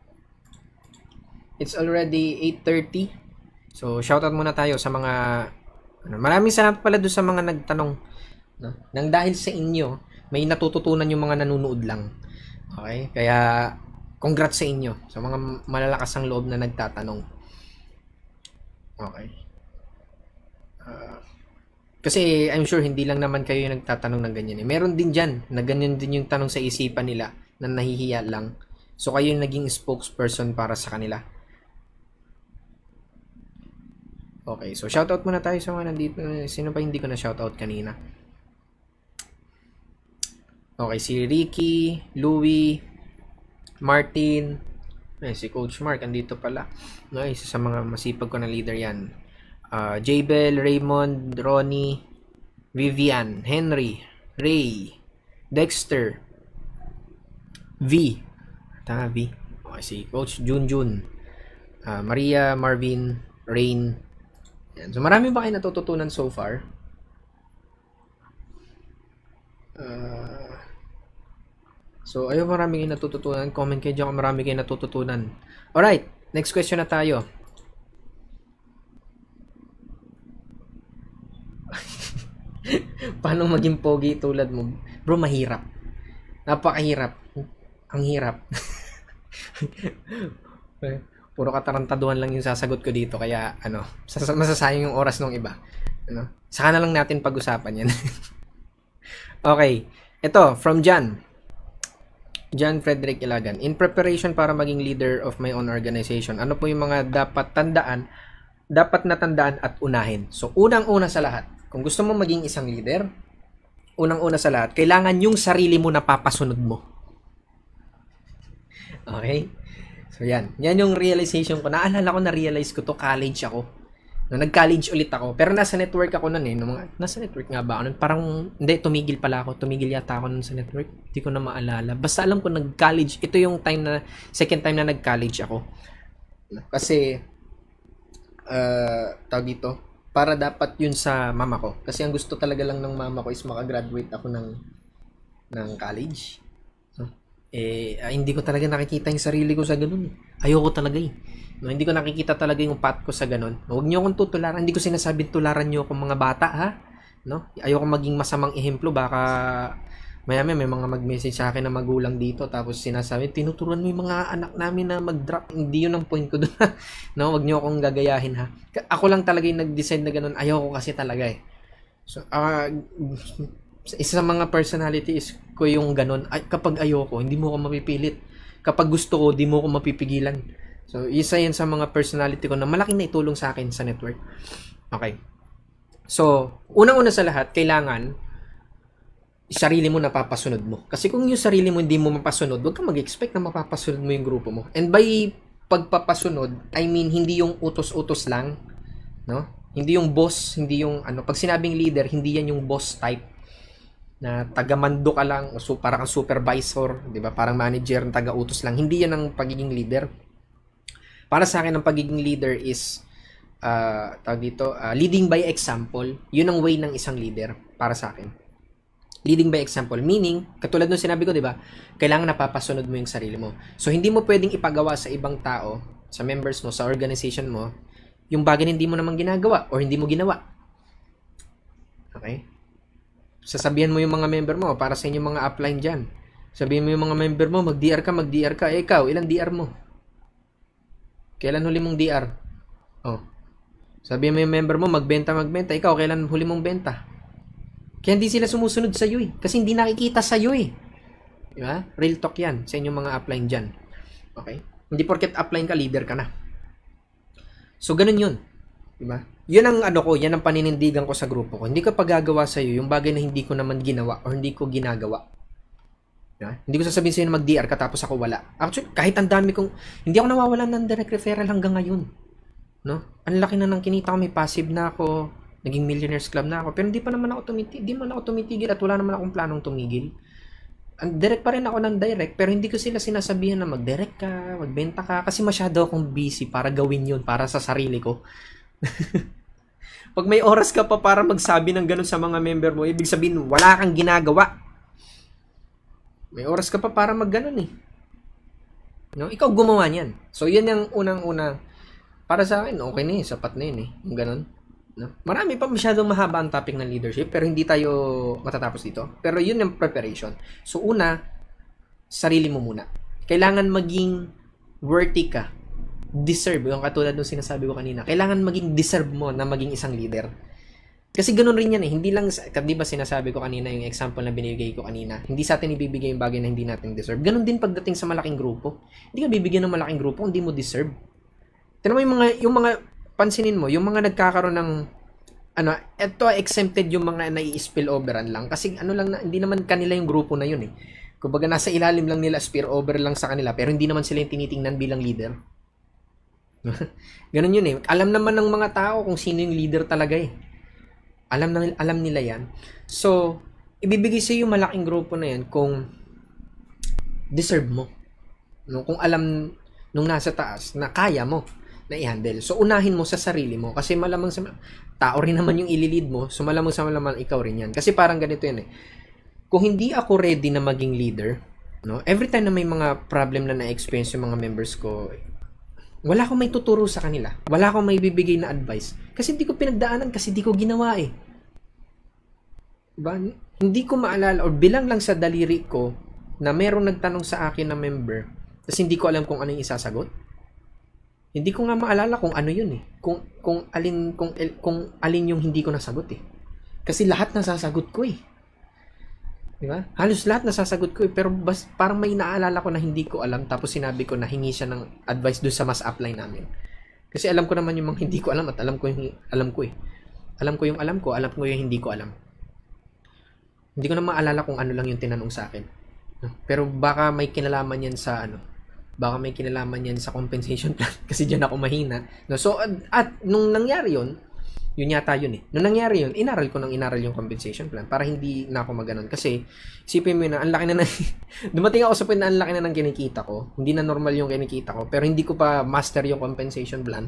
It's already 8:30. So shoutout muna tayo sa mga maraming salamat pala doon sa mga nagtanong, no? Nang dahil sa inyo, may natututunan yung mga nanonood lang. Okay? Kaya congrats sa inyo sa mga malalakas ang loob na nagtatanong. Okay. Kasi I'm sure hindi lang naman kayo yung nagtatanong ng ganyan eh. Meron din dyan na ganyan din yung tanong sa isipan nila na nahihiya lang. So kayo yung naging spokesperson para sa kanila. Okay, so shoutout muna tayo sa mga nandito. Sino pa hindi ko na shoutout kanina? Okay, si Ricky, Louie, Martin, si Coach Mark, andito pala. Isa sa mga masipag ko na leader yan. Jabel, Raymond, Ronnie, Vivian, Henry, Ray, Dexter, V. Tama, V. Okay, si Coach Junjun, Maria, Marvin, Rain. Yan. So, marami ba kayo natututunan so far? So, ayun, marami kayo natututunan. Comment kayo dyan kung marami kayo natututunan. Alright, next question na tayo. Paano maging pogi tulad mo? Bro, mahirap. Napakahirap. Ang hirap. Puro katarantaduhan lang yung sasagot ko dito. Kaya, masasayang yung oras ng iba. Saka na lang natin pag-usapan yan. Okay. Ito, from John Frederick Ilagan. In preparation para maging leader of my own organization, ano po yung mga dapat na tandaan at unahin? So, unang-una sa lahat, kung gusto mo maging isang leader, unang-una sa lahat, kailangan yung sarili mo na papasunod mo. Okay? So, yan. Yan yung realization ko. Naalala ko, na-realize ko to, college ako. Nag-college ulit ako. Pero nasa network ako nun eh. Nasa network nga ba ako nun? Parang, hindi, tumigil pala ako. Tumigil yata ako nun sa network. Hindi ko na maalala. Basta alam ko, nag-college. Ito yung second time na nag-college ako. Kasi, tawag dito, para dapat yun sa mama ko. Kasi ang gusto talaga lang ng mama ko is makagraduate ako ng college. Hindi ko talaga nakikita yung sarili ko sa ganun. Ayoko talaga eh. No, hindi ko nakikita talaga yung path ko sa ganun. Huwag niyo akong tutularan. Hindi ko sinasabing tularan niyo akong mga bata, ha? No? Ayoko maging masamang ehemplo. Baka may mga mag-message sa akin na magulang dito. Tapos sinasabi, tinuturuan mo yung mga anak namin na mag-drop. Hindi yun ang point ko doon. No? Huwag niyo akong gagayahin, ha? Ako lang talaga yung nag-decide na ganun. Ayoko kasi talaga eh. So, isa sa mga personalities ko yung ganun. Kapag ayoko, hindi mo ako mapipilit. Kapag gusto ko, di mo ako mapipigilan. So, isa yan sa mga personality ko na malaking naitulong sa akin sa network. Okay. So, unang-una sa lahat, kailangan sarili mo napapasunod mo. Kasi kung yung sarili mo hindi mo mapasunod, huwag kang mag-expect na mapapasunod mo yung grupo mo. And by pagpapasunod, I mean, hindi yung utos-utos lang. No? Hindi yung boss, hindi yung pag sinabing leader, hindi yan yung boss type na taga-mando ka lang, so parang supervisor, 'di ba? Parang manager, taga-utos lang. Hindi 'yan ang pagiging leader. Para sa akin ang pagiging leader is leading by example. 'Yun ang way ng isang leader para sa akin. Leading by example, meaning katulad ng sinabi ko, 'di ba? Kailangan napapasunod mo yung sarili mo. So hindi mo pwedeng ipagawa sa ibang tao, sa members mo, sa organization mo, yung bagay na hindi mo naman ginagawa or hindi mo ginawa. Okay? sasabihan mo yung mga member mo, para sa inyong mga upline dyan. Sabihin mo yung mga member mo, mag-DR ka. Eh, ikaw, ilang DR mo? Kailan huli mong DR? Oh. Sabihin mo yung member mo, magbenta. Ikaw, kailan huli mong benta? Kaya hindi sila sumusunod sa iyo eh. Kasi hindi nakikita sa iyo eh. Diba? Real talk yan sa inyong mga upline dyan. Okay? Hindi porket upline ka, leader ka na. So, ganun yun. Diba? Yun ang yan ang paninindigan ko sa grupo ko. Hindi ko pagagawa sa iyo yung bagay na hindi ko naman ginawa or hindi ko ginagawa. Diba? Hindi ko sasabihin sa'yo na mag-DR ka tapos ako wala. Actually, kahit ang dami kong, hindi ako nawawalan ng direct referral hanggang ngayon. No? Ang laki na ng kinita ko, may passive na ako, naging millionaires club na ako, pero hindi man ako tumitigil at wala naman akong planong tumigil. Direct pa rin ako ng direct, pero hindi ko sila sinasabihan na mag-direct ka, magbenta ka, kasi masyado akong busy para gawin yun, para sa sarili ko. Pag may oras ka pa para magsabi ng ganun sa mga member mo, ibig sabihin, wala kang ginagawa. May oras ka pa para mag-ganun eh. No? Ikaw gumawa niyan. So, yun yung unang-unang, para sa akin, okay na eh, sapat na yun eh, yung ganun. No? Marami pa masyadong mahaba ang topic ng leadership pero hindi tayo matatapos dito. Pero yun yung preparation. So una, sarili mo muna. Kailangan maging worthy ka. Deserve. Yung katulad ng sinasabi ko kanina. Kailangan maging deserve mo na maging isang leader. Kasi ganun rin yan eh. Hindi lang, di ba sinasabi ko kanina yung example na binigay ko kanina. Hindi sa atin ibibigay yung bagay na hindi natin deserve. Ganun din pagdating sa malaking grupo. Hindi ka bibigyan ng malaking grupo kung hindi mo deserve. Tignan mo yung mga pansinin mo, yung mga nagkakaroon ng ito exempted yung mga nai-spill overan lang kasi hindi naman kanila yung grupo na yun eh. Kumbaga nasa ilalim lang nila, spill over lang sa kanila pero hindi naman sila yung tinitingnan bilang leader. Ganun yun eh. Alam naman ng mga tao kung sino yung leader talaga eh. Alam nila yan. So, ibibigay sa iyo yung malaking grupo na yan kung deserve mo. No? Kung alam nung nasa taas na kaya mo na i-handle. So, unahin mo sa sarili mo. Kasi malamang sa tao rin naman yung ililid mo. So, malamang sa malamang ikaw rin yan. Kasi parang ganito yan eh. Kung hindi ako ready na maging leader, no, every time na may mga problem na na-experience yung mga members ko, wala akong may tuturo sa kanila. Wala akong may bibigay na advice. Kasi hindi ko pinagdaanan, kasi hindi ko ginawa eh. Diba? Hindi ko maalala, or bilang lang sa daliri ko, na merong nagtanong sa akin na member, kasi hindi ko alam kung ano yung isasagot. Hindi ko nga maalala kung ano yun eh. Kung alin yung hindi ko nasagot eh. Kasi lahat nasasagot ko eh. Di ba? Halos lahat nasasagot ko eh. Pero parang may naalala ko na hindi ko alam. Tapos sinabi ko na hingi siya ng advice doon sa mas upline namin. Kasi alam ko naman yung mga hindi ko alam at alam ko yung alam ko eh. Alam ko yung alam ko, alam ko yung hindi ko alam. Hindi ko na maalala kung ano lang yung tinanong sa akin. Pero baka may kinalaman yan sa baka may kinalaman yan sa compensation plan kasi diyan ako mahina. No, so at nung nangyari yun yata yun eh. Nung nangyari yun, inaral yung compensation plan para hindi na ako maganon kasi isipin mo na ang laki na dumating ako sa point na ang laki na ng kinikita ko. Hindi na normal yung kinikita ko pero hindi ko pa master yung compensation plan.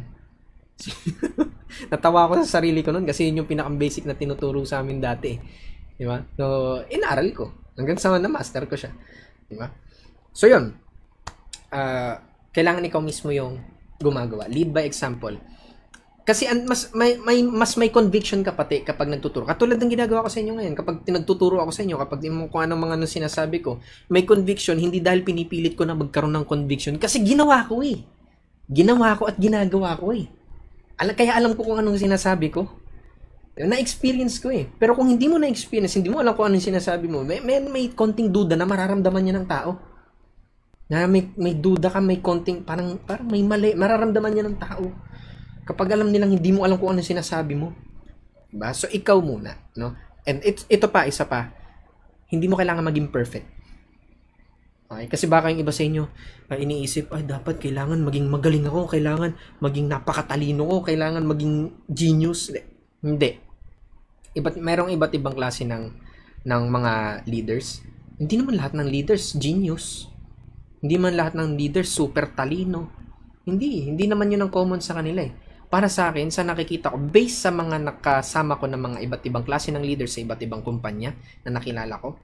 Natawa ako sa sarili ko noon kasi yun yung pinaka-basic na tinuturo sa amin dati eh. Di ba? So, inaral ko hanggang sa na-master ko siya. Di ba? So, yun. Kailangan ikaw mismo yung gumagawa. Lead by example. Kasi mas may conviction ka pati kapag nagtuturo. Katulad ng ginagawa ko sa inyo ngayon. Kapag nagtuturo ako sa inyo, kapag kung anong mga sinasabi ko, may conviction, hindi dahil pinipilit ko na magkaroon ng conviction. Kasi ginawa ko eh. Ginawa ko at ginagawa ko eh. Kaya alam ko kung anong sinasabi ko. Na-experience ko eh. Pero kung hindi mo na-experience, hindi mo alam kung anong sinasabi mo, may konting duda na mararamdaman niya ng tao. Na may duda ka, may konting, parang may mali, mararamdaman niya ng tao. Kapag alam nilang hindi mo alam kung ano sinasabi mo. Diba? So, ikaw muna. No? And ito pa, isa pa, hindi mo kailangan maging perfect. Okay? Kasi baka yung iba sa inyo, iniisip, dapat kailangan maging magaling ako, kailangan maging napakatalino ko, kailangan maging genius. Hindi. Merong iba't ibang klase ng mga leaders. Hindi naman lahat ng leaders genius. Hindi man lahat ng leaders super talino. Hindi naman yun ang common sa kanila eh. Para sa akin, sa nakikita ko, based sa mga nakasama ko ng mga iba't ibang klase ng leaders sa iba't ibang kumpanya na nakilala ko,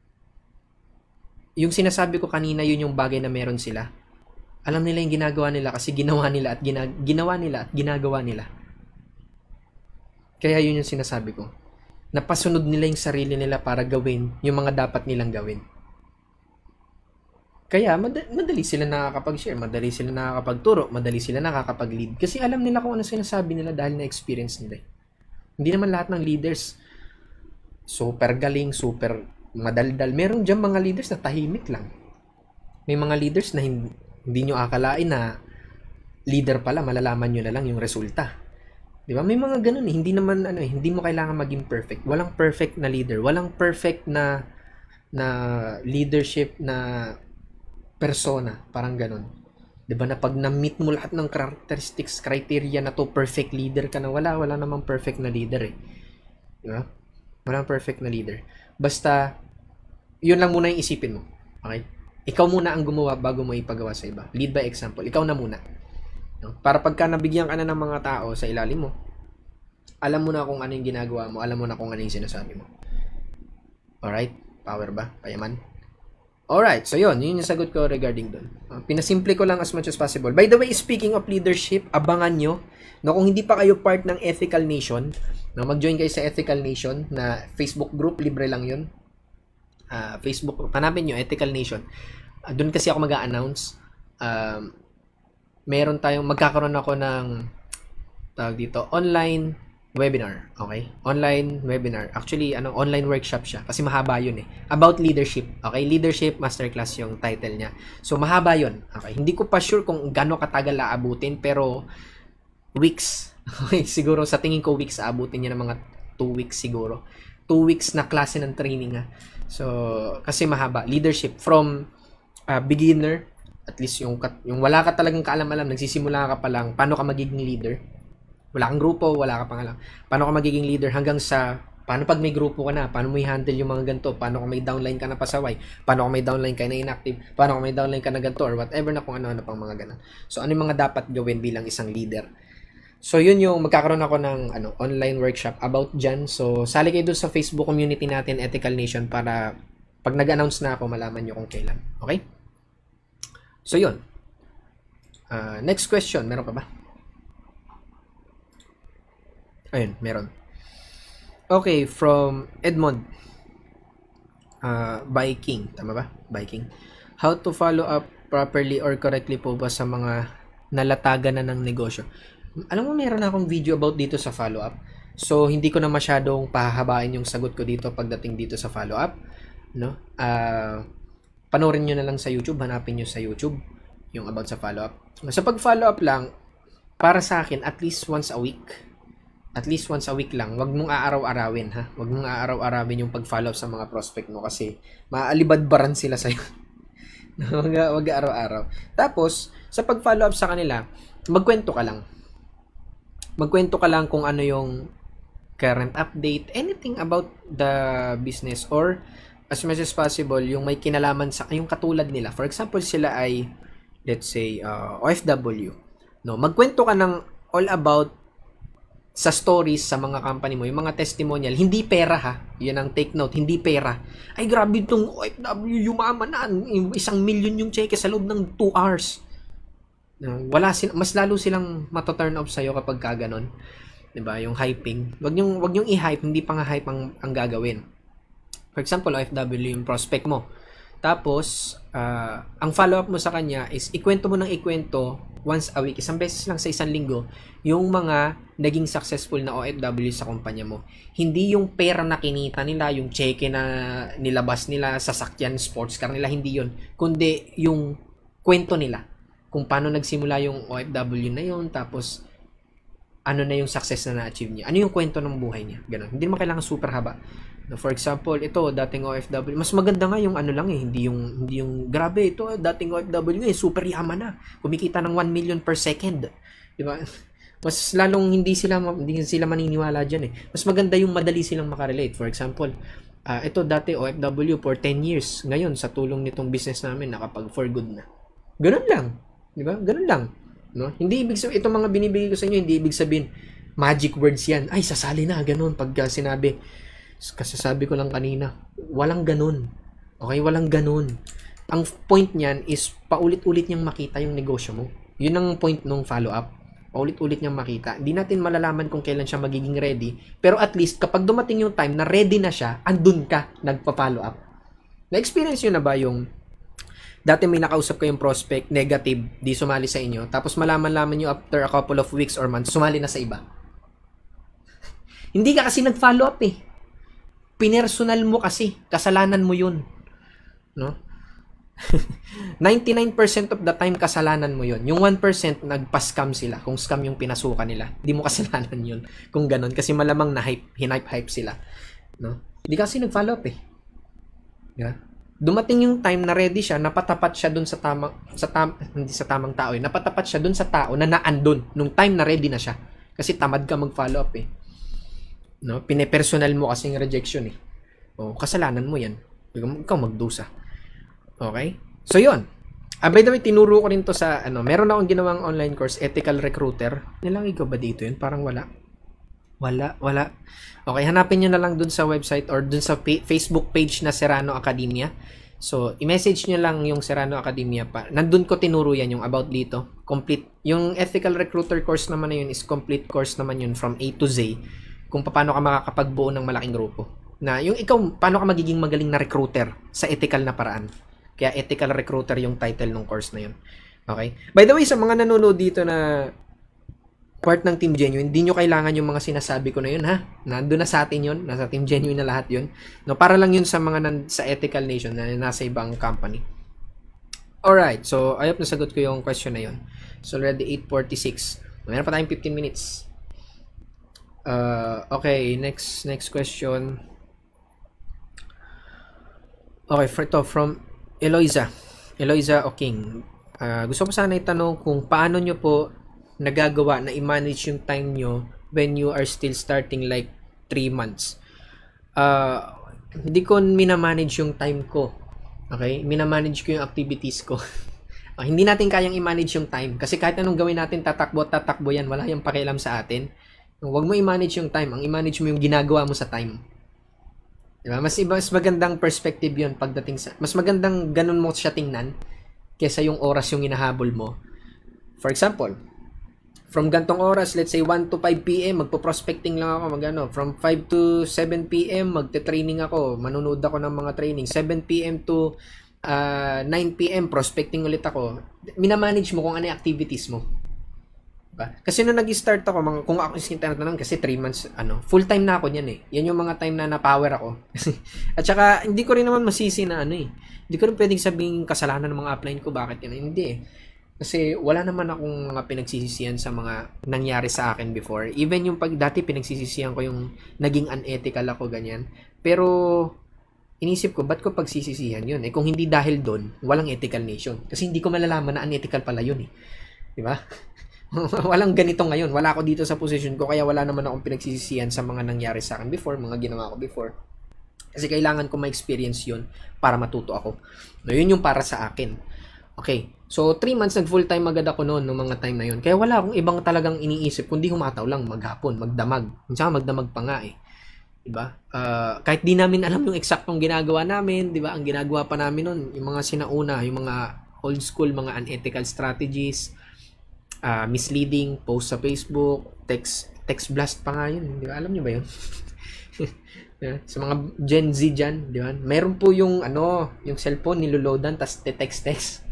yung sinasabi ko kanina, yun yung bagay na meron sila. Alam nila yung ginagawa nila kasi ginawa nila at ginagawa nila. Kaya yun yung sinasabi ko. napasunod nila yung sarili nila para gawin yung mga dapat nilang gawin. Kaya madali sila nakakapag-share, madali sila nakakapagturo, madali sila nakakapag-lead. Kasi alam nila kung ano sinasabi nila dahil na-experience nila. Hindi naman lahat ng leaders super galing, super madaldal. Meron dyan mga leaders na tahimik lang. May mga leaders na hindi nyo akalain na leader pala, malalaman nyo na lang yung resulta. Di ba? May mga ganun eh. Hindi naman, hindi mo kailangan maging perfect. Walang perfect na leader. Walang perfect na leadership na persona, parang ganun. 'Di ba na pag na-meet mo lahat ng characteristics, criteria na to, perfect leader ka na. Wala namang perfect na leader eh. 'Di ba? Walang perfect na leader. Basta 'yun lang muna yung isipin mo. Okay? Ikaw muna ang gumawa bago mo ipagawa sa iba. Lead by example. Ikaw na muna. No? Para pagka nabigyan ka na ng mga tao sa ilalim mo, alam mo na kung ano yung ginagawa mo, alam mo na kung ano yung sinasabi mo. Alright? Power ba? Payaman? Alright, so yun yung sagot ko regarding doon. Pinasimple ko lang as much as possible. By the way, speaking of leadership, abangan nyo, no, kung hindi pa kayo part ng Ethical Nation, no, mag-join kayo sa Ethical Nation na Facebook group, libre lang yun. Facebook, hanapin nyo, Ethical Nation. Doon kasi ako mag-a-announce. Magkakaroon ako ng tawag dito, online webinar, okay? Online webinar. Actually, online workshop siya kasi mahaba 'yun eh. About leadership. Okay, leadership masterclass yung title niya. So mahaba 'yun. Okay, hindi ko pa sure kung gaano katagal aabutin pero weeks. Okay, siguro sa tingin ko weeks aabutin niya ng mga 2 weeks siguro. 2 weeks na klase ng training ha. So kasi mahaba. Leadership from beginner, at least yung wala ka talagang kaalam-alam, nagsisimula ka pa lang, paano ka magiging leader? Wala kang grupo, wala ka pang alam. Paano ka magiging leader hanggang sa paano pag may grupo ka na, paano mo i-handle yung mga ganito, paano kung may downline ka na pasaway, paano kung may downline ka na inactive, paano kung may downline ka na ganito or whatever na kung ano-ano pang mga ganun. So ano yung mga dapat gawin bilang isang leader? So yun yung magkakaroon ako ng online workshop about dyan. So sali kayo doon sa Facebook community natin, Ethical Nation, para pag nag-announce na ako, malaman nyo kung kailan. Okay? So yun. Next question, meron pa ba? Ayun, meron. Okay, from Edmond. Biking. Tama ba? Biking. How to follow up properly or correctly po ba sa mga nalatagan na ng negosyo? Alam mo, meron na akong video about dito sa follow up. So, hindi ko na masyadong pahahabain yung sagot ko dito pagdating dito sa follow up. No? Panoorin nyo na lang sa YouTube. Hanapin nyo sa YouTube yung about sa follow up. Sa pag-follow up lang, para sa akin, at least once a week. At least once a week lang. Huwag mong aaraw-arawin, ha? Huwag mong aaraw-arawin yung pag-follow up sa mga prospect mo kasi maaalibadbaran sila sa'yo. Huwag araw-araw. Tapos, sa pag-follow up sa kanila, magkwento ka lang. Magkwento ka lang kung ano yung current update, anything about the business, or as much as possible, yung may kinalaman sa yung katulad nila. For example, sila ay, let's say, OFW. No? Magkwento ka ng all about sa stories sa mga company mo, yung mga testimonial, hindi pera ha, yun ang take note, hindi pera. Ay grabe itong OFW, yumaman na, 1 million yung cheque sa loob ng 2 hours. Mas lalo silang mato-turn off sa'yo kapag kaganon. Diba? Yung hyping. Wag yung i-hype, hindi pa nga hype ang gagawin. For example, OFW yung prospect mo. Tapos, ang follow-up mo sa kanya is ikwento mo ng ikwento once a week, isang beses lang sa isang linggo, yung mga naging successful na OFW sa kumpanya mo. Hindi yung pera na kinita nila, yung cheque na nilabas nila, sasakyan, sports car nila, hindi yun. Kundi yung kwento nila. Kung paano nagsimula yung OFW na yun, tapos ano na yung success na na-achieve niya. Ano yung kwento ng buhay niya. Ganun. Hindi mo kailangan super haba. For example, ito, dating OFW. Mas maganda nga yung ano lang eh. Hindi yung grabe, ito, dating OFW nga eh. Super yaman na. Kumikita ng 1 million per second. Diba? Mas lalong hindi sila maniniwala dyan eh. Mas maganda yung madali silang makarelate. For example, ito dati OFW for 10 years. Ngayon, sa tulong nitong business namin, nakapag for good na. Ganun lang. Diba? Ganun lang. No? Hindi ibig sabihin, itong mga binibigay ko sa inyo, hindi ibig sabihin, magic words yan. Ay, sasali na, ganun. Pagka sinabi, kasi sabi ko lang kanina, walang ganun. Okay, walang ganun. Ang point niyan is paulit-ulit niyang makita yung negosyo mo. Yun ang point ng follow-up. Paulit-ulit niyang makita. Hindi natin malalaman kung kailan siya magiging ready. Pero at least, kapag dumating yung time na ready na siya, andun ka, nagpa-follow up. Na-experience nyo na ba yung dati may nakausap kayong prospect, negative, di sumali sa inyo, tapos malaman-laman nyo after a couple of weeks or months, sumali na sa iba? Hindi ka kasi nag-follow up eh. Pinersonal mo kasi. Kasalanan mo yun. No? 99% of the time kasalanan mo yun. Yung 1% nagpa-scam sila. Kung scam yung pinasukan nila, hindi mo kasalanan yun. Kung ganun. Kasi malamang hinipe sila. No? Hindi kasi nag-follow up eh. Yeah? Dumating yung time na ready siya, napatapat siya dun hindi sa tamang tao eh. Napatapat siya dun sa tao na naandun nung time na ready na siya. Kasi tamad ka mag-follow up eh. No? Pinepersonal mo kasing rejection eh. O, kasalanan mo yan. Ikaw magdusa. Okay? So, yun. By the way, tinuro ko rin to sa, meron akong ginawang online course, Ethical Recruiter. Nilang ikaw ba dito yun? Parang wala. Wala. Okay, hanapin nyo na lang dun sa website or dun sa Facebook page na Serrano Academia. So, i-message nyo lang yung Serrano Academia pa. Nandun ko tinuro yan, yung about dito. Complete. Yung Ethical Recruiter course naman na yun is complete course naman yun from A to Z. Kung paano ka makakapagbuo ng malaking grupo. Na yung ikaw, paano ka magiging magaling na recruiter sa ethical na paraan. Kaya Ethical Recruiter yung title ng course na yun. Okay? By the way, sa mga nanonood dito na part ng Team Genuine, hindi nyo kailangan yung mga sinasabi ko na yun, ha? Nandun na sa atin yun. Nasa Team Genuine na lahat yun. No, para lang yun sa mga sa Ethical Nation na nasa ibang company. Alright. So, I hope nasagot ko yung question na yun. So, already 8:46. Meron pa tayong 15 minutes. Okay, next question. Okay, from Eloisa Oking. Gusto ko sana itanong kung paano nyo po nagagawa na i-manage yung time nyo when you are still starting like 3 months. Hindi ko minamanage yung time ko. Okay? Minamanage ko yung activities ko. Hindi natin kayang i-manage yung time kasi kahit anong gawin natin, tatakbo yan. Wala yung pakialam sa atin. Huwag mo i-manage yung time. Ang i-manage mo yung ginagawa mo sa time. Diba? Mas magandang perspective yun pagdating sa... Mas magandang ganun mo siya tingnan kesa yung oras yung hinahabol mo. For example, from gantong oras, let's say 1 to 5 p.m., magpo-prospecting lang ako, From 5 to 7 p.m., magte-training ako, manunood ako ng mga training. 7 p.m. to 9 p.m., prospecting ulit ako. Minamanage mo kung ano yung activities mo. Diba? Kasi nung nag-start ako, kung ako yung tinatanong, kasi 3 months, full-time na ako niyan eh. Yan yung mga time na na-power ako. At saka, hindi ko rin naman masisi na hindi ko rin pwedeng sabihin kasalanan ng mga upline ko, bakit yun? Hindi eh. Kasi wala naman akong mga pinagsisisihan sa mga nangyari sa akin before. Even yung dati pinagsisisihan ko yung naging unethical ako, ganyan. Pero, inisip ko, ba't ko pagsisisihan yun? Kung hindi dahil doon, walang ethical nation. Kasi hindi ko malalaman na unethical pala yun eh. Diba? Walang ganito ngayon. Wala ako dito sa position ko, kaya wala naman akong pinagsisisihan sa mga nangyari sa akin before, mga ginawa ko before. Kasi kailangan ko ma-experience yun para matuto ako. No, yun yung para sa akin. Okay. So, 3 months nag-full-time agad ako noon, noong mga time na yun. Kaya wala akong ibang talagang iniisip, kundi humataw lang maghapon, magdamag. Minsan magdamag pa nga eh. Diba? Kahit di namin alam yung eksaktong ginagawa namin, diba? Ang ginagawa pa namin noon, yung mga sinauna, yung mga old school, mga unethical strategies, misleading, post sa Facebook, text blast pa nga yun. Di ba? Alam nyo ba yun? Sa mga Gen Z dyan, di ba? Meron po yung, yung cellphone, niloloadan, tas text.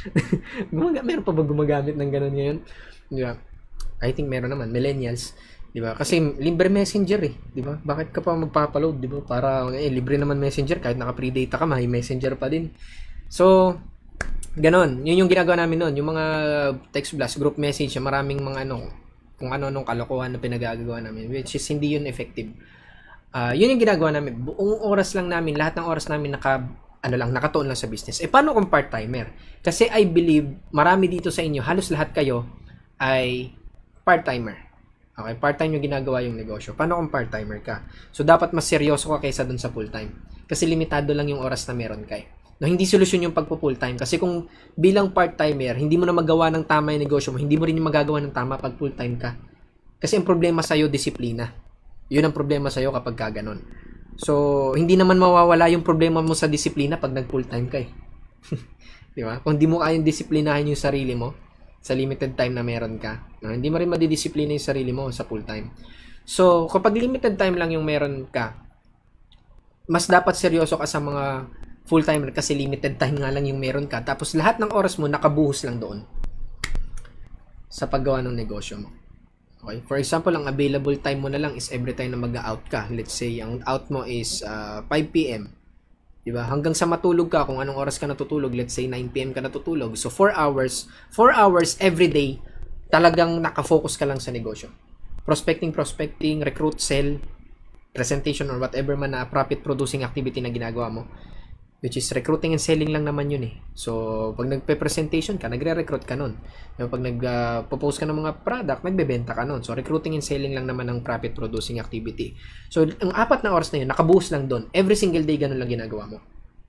Meron pa ba gumagamit ng ganun ngayon? Di ba? I think meron naman. Millennials. Di ba? Kasi libre messenger eh. Di ba? Bakit ka pa magpapaload? Di ba? Para, libre naman messenger. Kahit naka-pre-data ka, may messenger pa din. So, ganon. Yun yung ginagawa namin noon. Yung mga text blast, group message, maraming mga kung ano-anong kalokohan na pinagagawa namin, which is hindi yun effective. Yun yung ginagawa namin. Buong oras lang namin, lahat ng oras namin nakatuon lang sa business. Paano kung part-timer? Kasi I believe, marami dito sa inyo, halos lahat kayo ay part-timer. Okay, part-time yung ginagawa yung negosyo. Paano kung part-timer ka? So, dapat mas seryoso ka kaysa dun sa full-time. Kasi limitado lang yung oras na meron kayo. No, hindi solusyon yung pagpo-full-time. Kasi kung bilang part-timer, hindi mo na magawa ng tama yung negosyo mo, hindi mo rin yung magagawa ng tama pag full-time ka. Kasi ang problema sa'yo, disiplina. Yun ang problema sa'yo kapag ka ganon. So, hindi naman mawawala yung problema mo sa disiplina pag nag-full-time ka eh. Di ba? Kung di mo kayang disiplinahin yung sarili mo, sa limited time na meron ka. No? Hindi mo rin madidisiplina yung sarili mo sa full time. So, kapag limited time lang yung meron ka, mas dapat seryoso ka sa mga full timer kasi limited time nga lang yung meron ka. Tapos lahat ng oras mo nakabuhos lang doon sa paggawa ng negosyo mo. Okay? For example, ang available time mo na lang is every time na mag-out ka. Let's say, ang out mo is 5 p.m. Diba? Hanggang sa matulog ka, kung anong oras ka natutulog, let's say 9 p.m. ka natutulog. So, 4 hours every day, talagang nakafocus ka lang sa negosyo. Prospecting, recruit, sell, presentation, or whatever man na profit-producing activity na ginagawa mo. Which is recruiting and selling lang naman yun eh. So, pag nagpe-presentation ka, nagre-recruit ka nun. Pag nag-propose ka ng mga product, nagbebenta ka nun. So, recruiting and selling lang naman ang profit-producing activity. So, ang 4 na oras na yun, nakabuhos lang doon. Every single day, ganun lang ginagawa mo.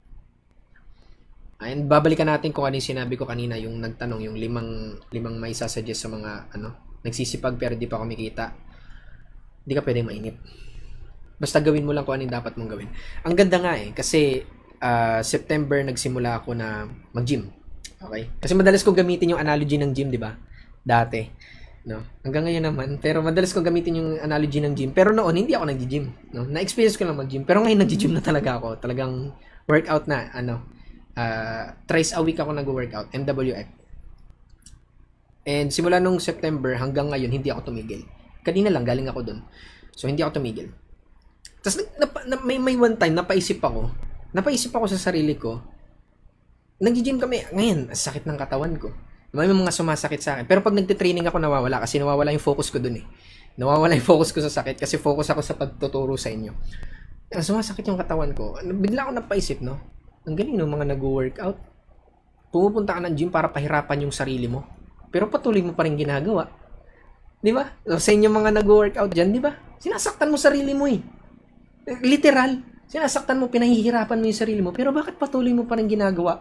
And babalikan natin kung ano yung sinabi ko kanina, yung nagtanong, yung limang may sasuggest sa mga, nagsisipag pero di pa kumikita. Hindi ka pwedeng mainip. Basta gawin mo lang kung ano yung dapat mong gawin. Ang ganda nga eh, kasi September nagsimula ako na mag-gym. Okay? Kasi madalas ko gamitin yung analogy ng gym, di ba? Dati. No? Hanggang ngayon naman. Pero madalas ko gamitin yung analogy ng gym. Pero noon, hindi ako nag-gym. No? Na-experience ko lang mag-gym. Pero ngayon, nag-gym na talaga ako. Talagang workout na. Thrice a week ako nag-workout. MWF. And simula nung September hanggang ngayon, hindi ako tumigil. Kanina lang, galing ako dun. So, hindi ako tumigil. Tapos, may one time, napaisip ako sa sarili ko, nag-gym kami, ngayon, sakit ng katawan ko. May mga sumasakit sa akin. Pero pag nagtitraining ako, nawawala kasi nawawala yung focus ko dun eh. Nawawala yung focus ko sa sakit kasi focus ako sa pagtuturo sa inyo. Sumasakit yung katawan ko. Bigla ako napaisip, no? Ang galing ng mga nag-workout. Pumupunta ka ng gym para pahirapan yung sarili mo. Pero patuloy mo pa rin ginagawa. Di ba? Sa inyo mga nag-workout dyan, di ba? Sinasaktan mo sarili mo eh. Literal. Sinasaktan mo, pinahihirapan mo yung sarili mo, pero bakit patuloy mo pa rin ginagawa?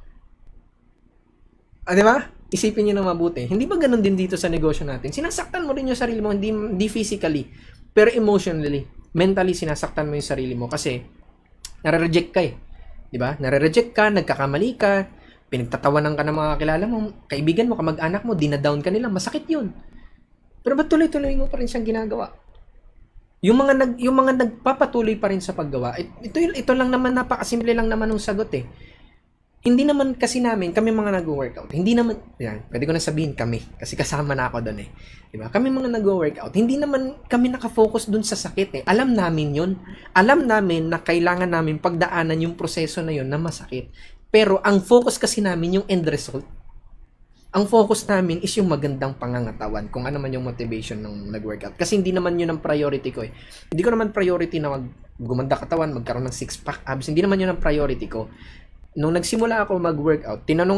Di ba? Isipin nyo na mabuti. Hindi ba ganun din dito sa negosyo natin? Sinasaktan mo rin yung sarili mo, hindi physically, pero emotionally, mentally sinasaktan mo yung sarili mo kasi nare-reject ka eh. Di ba? Nare-reject ka, nagkakamali ka, pinagtatawanan ka ng mga kilala mo, kaibigan mo, kamag-anak mo, dinadown ka nila, masakit yun. Pero ba't tuloy-tuloy mo pa rin siyang ginagawa? Yung mga nagpapatuloy pa rin sa paggawa, ito lang naman, napakasimple lang naman ng sagot eh. Hindi naman kasi kami mga nag-workout, hindi naman, yan, pwede ko na sabihin kami, kasi kasama na ako doon eh. Diba? Kami mga nag-workout, hindi naman kami nakafocus dun sa sakit eh. Alam namin yun. Alam namin na kailangan namin pagdaanan yung proseso na yun na masakit. Pero ang focus kasi namin yung end result. Ang focus namin is yung magandang pangangatawan, kung ano man yung motivation ng nag-workout. Kasi hindi naman yun ang priority ko eh. Hindi ko naman priority na gumanda katawan, magkaroon ng six-pack abs. Hindi naman yun ang priority ko. Nung nagsimula ako mag-workout, tinanong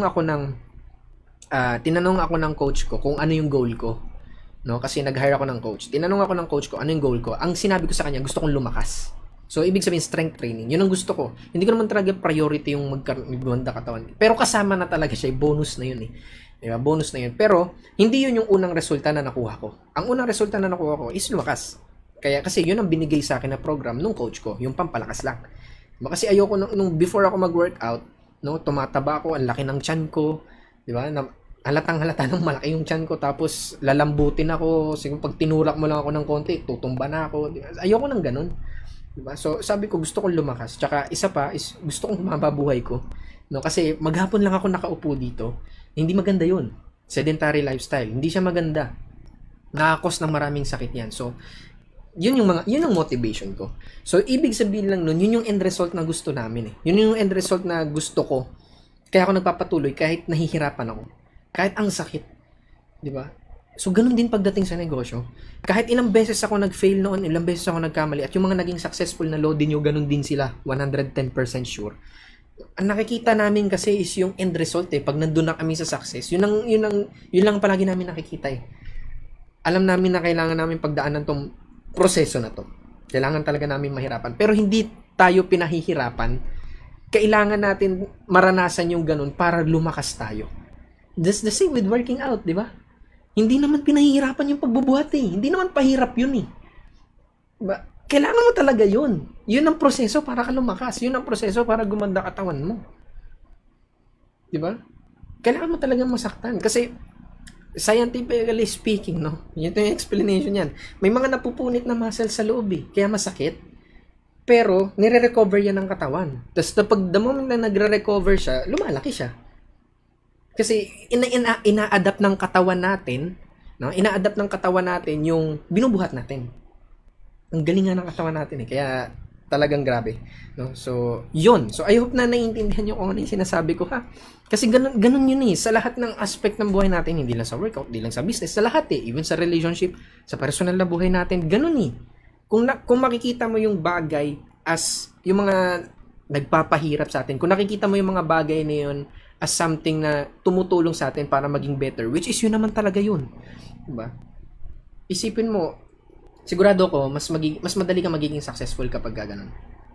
ako ng coach ko kung ano yung goal ko. No? Kasi nag-hire ako ng coach. Tinanong ako ng coach ko, ano yung goal ko? Ang sinabi ko sa kanya, gusto kong lumakas. So, ibig sabihin, strength training. Yun ang gusto ko. Hindi ko naman talaga priority yung maganda katawan. Pero kasama na talaga siya. Bonus na yun eh. Diba? Bonus na yun. Pero, hindi yun yung unang resulta na nakuha ko. Ang unang resulta na nakuha ko is lumakas. Kasi yun ang binigay sa akin na program nung coach ko. Yung pampalakas lang. Diba? Kasi ayoko nung before ako mag-workout, no, tumataba ako, ang laki ng tiyan ko. Diba? Halatang-halata ng malaki yung tiyan ko. Tapos, lalambutin ako. Siguro pag tinulak mo lang ako ng konti, tutumba na ako. Diba? Ayoko nang ganun. Diba? So, sabi ko, gusto kong lumakas. Tsaka, isa pa is, gusto kong humaba buhay ko. No? Kasi, maghapon lang ako nakaupo dito. Hindi maganda yun. Sedentary lifestyle. Hindi siya maganda. Nakakos ng maraming sakit yan. So, yun ang motivation ko. So, ibig sabihin lang nun, yun yung end result na gusto namin eh. Yun yung end result na gusto ko. Kaya ako nagpapatuloy kahit nahihirapan ako. Kahit ang sakit. Diba? So, ganun din pagdating sa negosyo. Kahit ilang beses ako nag-fail noon, ilang beses ako nagkamali, at yung mga naging successful na load nyo, ganun din sila. 110% sure. Ang nakikita namin kasi is yung end result eh. Pag nandun na kami sa success, yun lang palagi namin nakikita eh. Alam namin na kailangan namin pagdaanan tong proseso na to. Kailangan talaga namin mahirapan. Pero hindi tayo pinahihirapan. Kailangan natin maranasan yung ganun para lumakas tayo. Just the same with working out, di ba? Hindi naman pinahihirapan yung pagbubuhat eh. Hindi naman pahirap yun eh. Diba? Kailangan mo talaga yun. Yun ang proseso para ka lumakas. Yun ang proseso para gumanda katawan mo. Diba? Kailangan mo talaga masaktan. Kasi scientifically speaking, no? Yun yung explanation yan. May mga napupunit na muscle sa loob kaya masakit. Pero, nire-recover yan ng katawan. Tapos, the moment na nagre-recover siya, lumalaki siya. Kasi, ina-adapt ng katawan natin, no? Ina-adapt ng katawan natin yung binubuhat natin. Ang galing nga ng katawan natin Kaya, talagang grabe. No? So, yun. So, I hope na naiintindihan nyo kung ano yung sinasabi ko, ha? Kasi ganun yun sa lahat ng aspect ng buhay natin, hindi lang sa workout, hindi lang sa business, sa lahat even sa relationship, sa personal na buhay natin, ganun Kung makikita mo yung bagay as yung mga nagpapahirap sa atin, kung nakikita mo yung mga bagay na yun as something na tumutulong sa atin para maging better, which is yun naman talaga yun. Diba? Isipin mo, sigurado ko, mas madali kang magiging successful kapag ganun.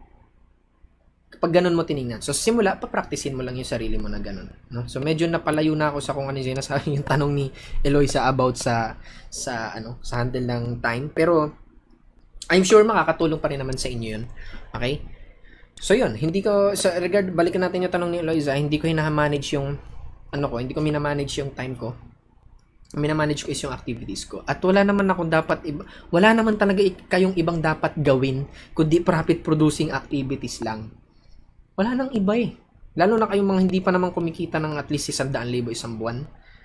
Kapag ganun mo tinignan. So, simula, papraktisin mo lang yung sarili mo na ganun. No? So, medyo napalayo na ako sa kung ano yung sinasabi yung tanong ni Eloisa about sa handle ng time. Pero, I'm sure makakatulong pa rin naman sa inyo yun. Okay? So, yun. Balikan natin yung tanong ni Eloisa, hindi ko hinamanage yung, hindi ko minamanage yung time ko. Minamanage ko is yung activities ko. At wala naman talaga kayong ibang dapat gawin, kundi profit-producing activities lang. Wala nang iba Lalo na kayong mga hindi pa naman kumikita ng at least 100,000 isang buwan.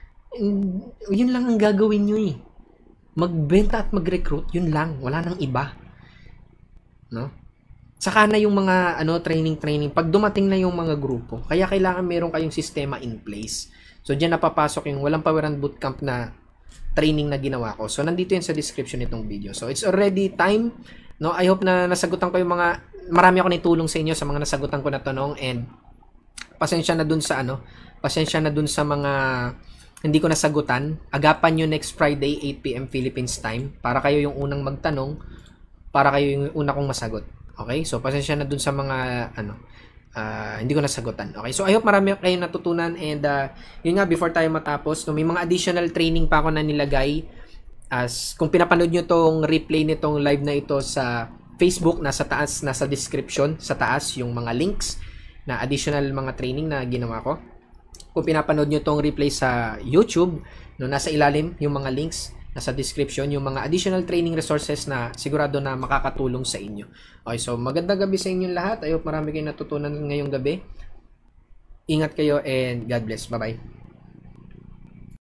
Yun lang ang gagawin nyo Magbenta at mag-recruit, yun lang. Wala nang iba. No? Saka na yung mga training. Pag dumating na yung mga grupo, kaya kailangan meron kayong sistema in place. So, diyan napapasok yung Walang Pawiran Bootcamp na training na ginawa ko. So, nandito yun sa description nitong video. So, it's already time. No? I hope na nasagutan ko yung marami ako naitulong sa inyo sa mga nasagutan ko na tanong, and pasensya na dun sa mga hindi ko nasagutan. Agapan nyo next Friday 8 PM Philippines time para kayo yung unang magtanong, para kayo yung una kong masagot. Okay? So pasensya na dun sa mga hindi ko nasagutan. Okay? So I hope marami kayong natutunan, and yun nga, before tayo matapos, may mga additional training pa ako na nilagay. Kung pinapanood nyo tong replay nitong live na ito sa Facebook, nasa description, sa taas yung mga links na additional mga training na ginawa ko. Kung pinapanood nyo tong replay sa YouTube, nasa ilalim yung mga links, nasa description yung mga additional training resources na sigurado na makakatulong sa inyo. Okay, so magandang gabi sa inyong lahat. I hope marami kayong natutunan ngayong gabi. Ingat kayo and God bless. Bye-bye.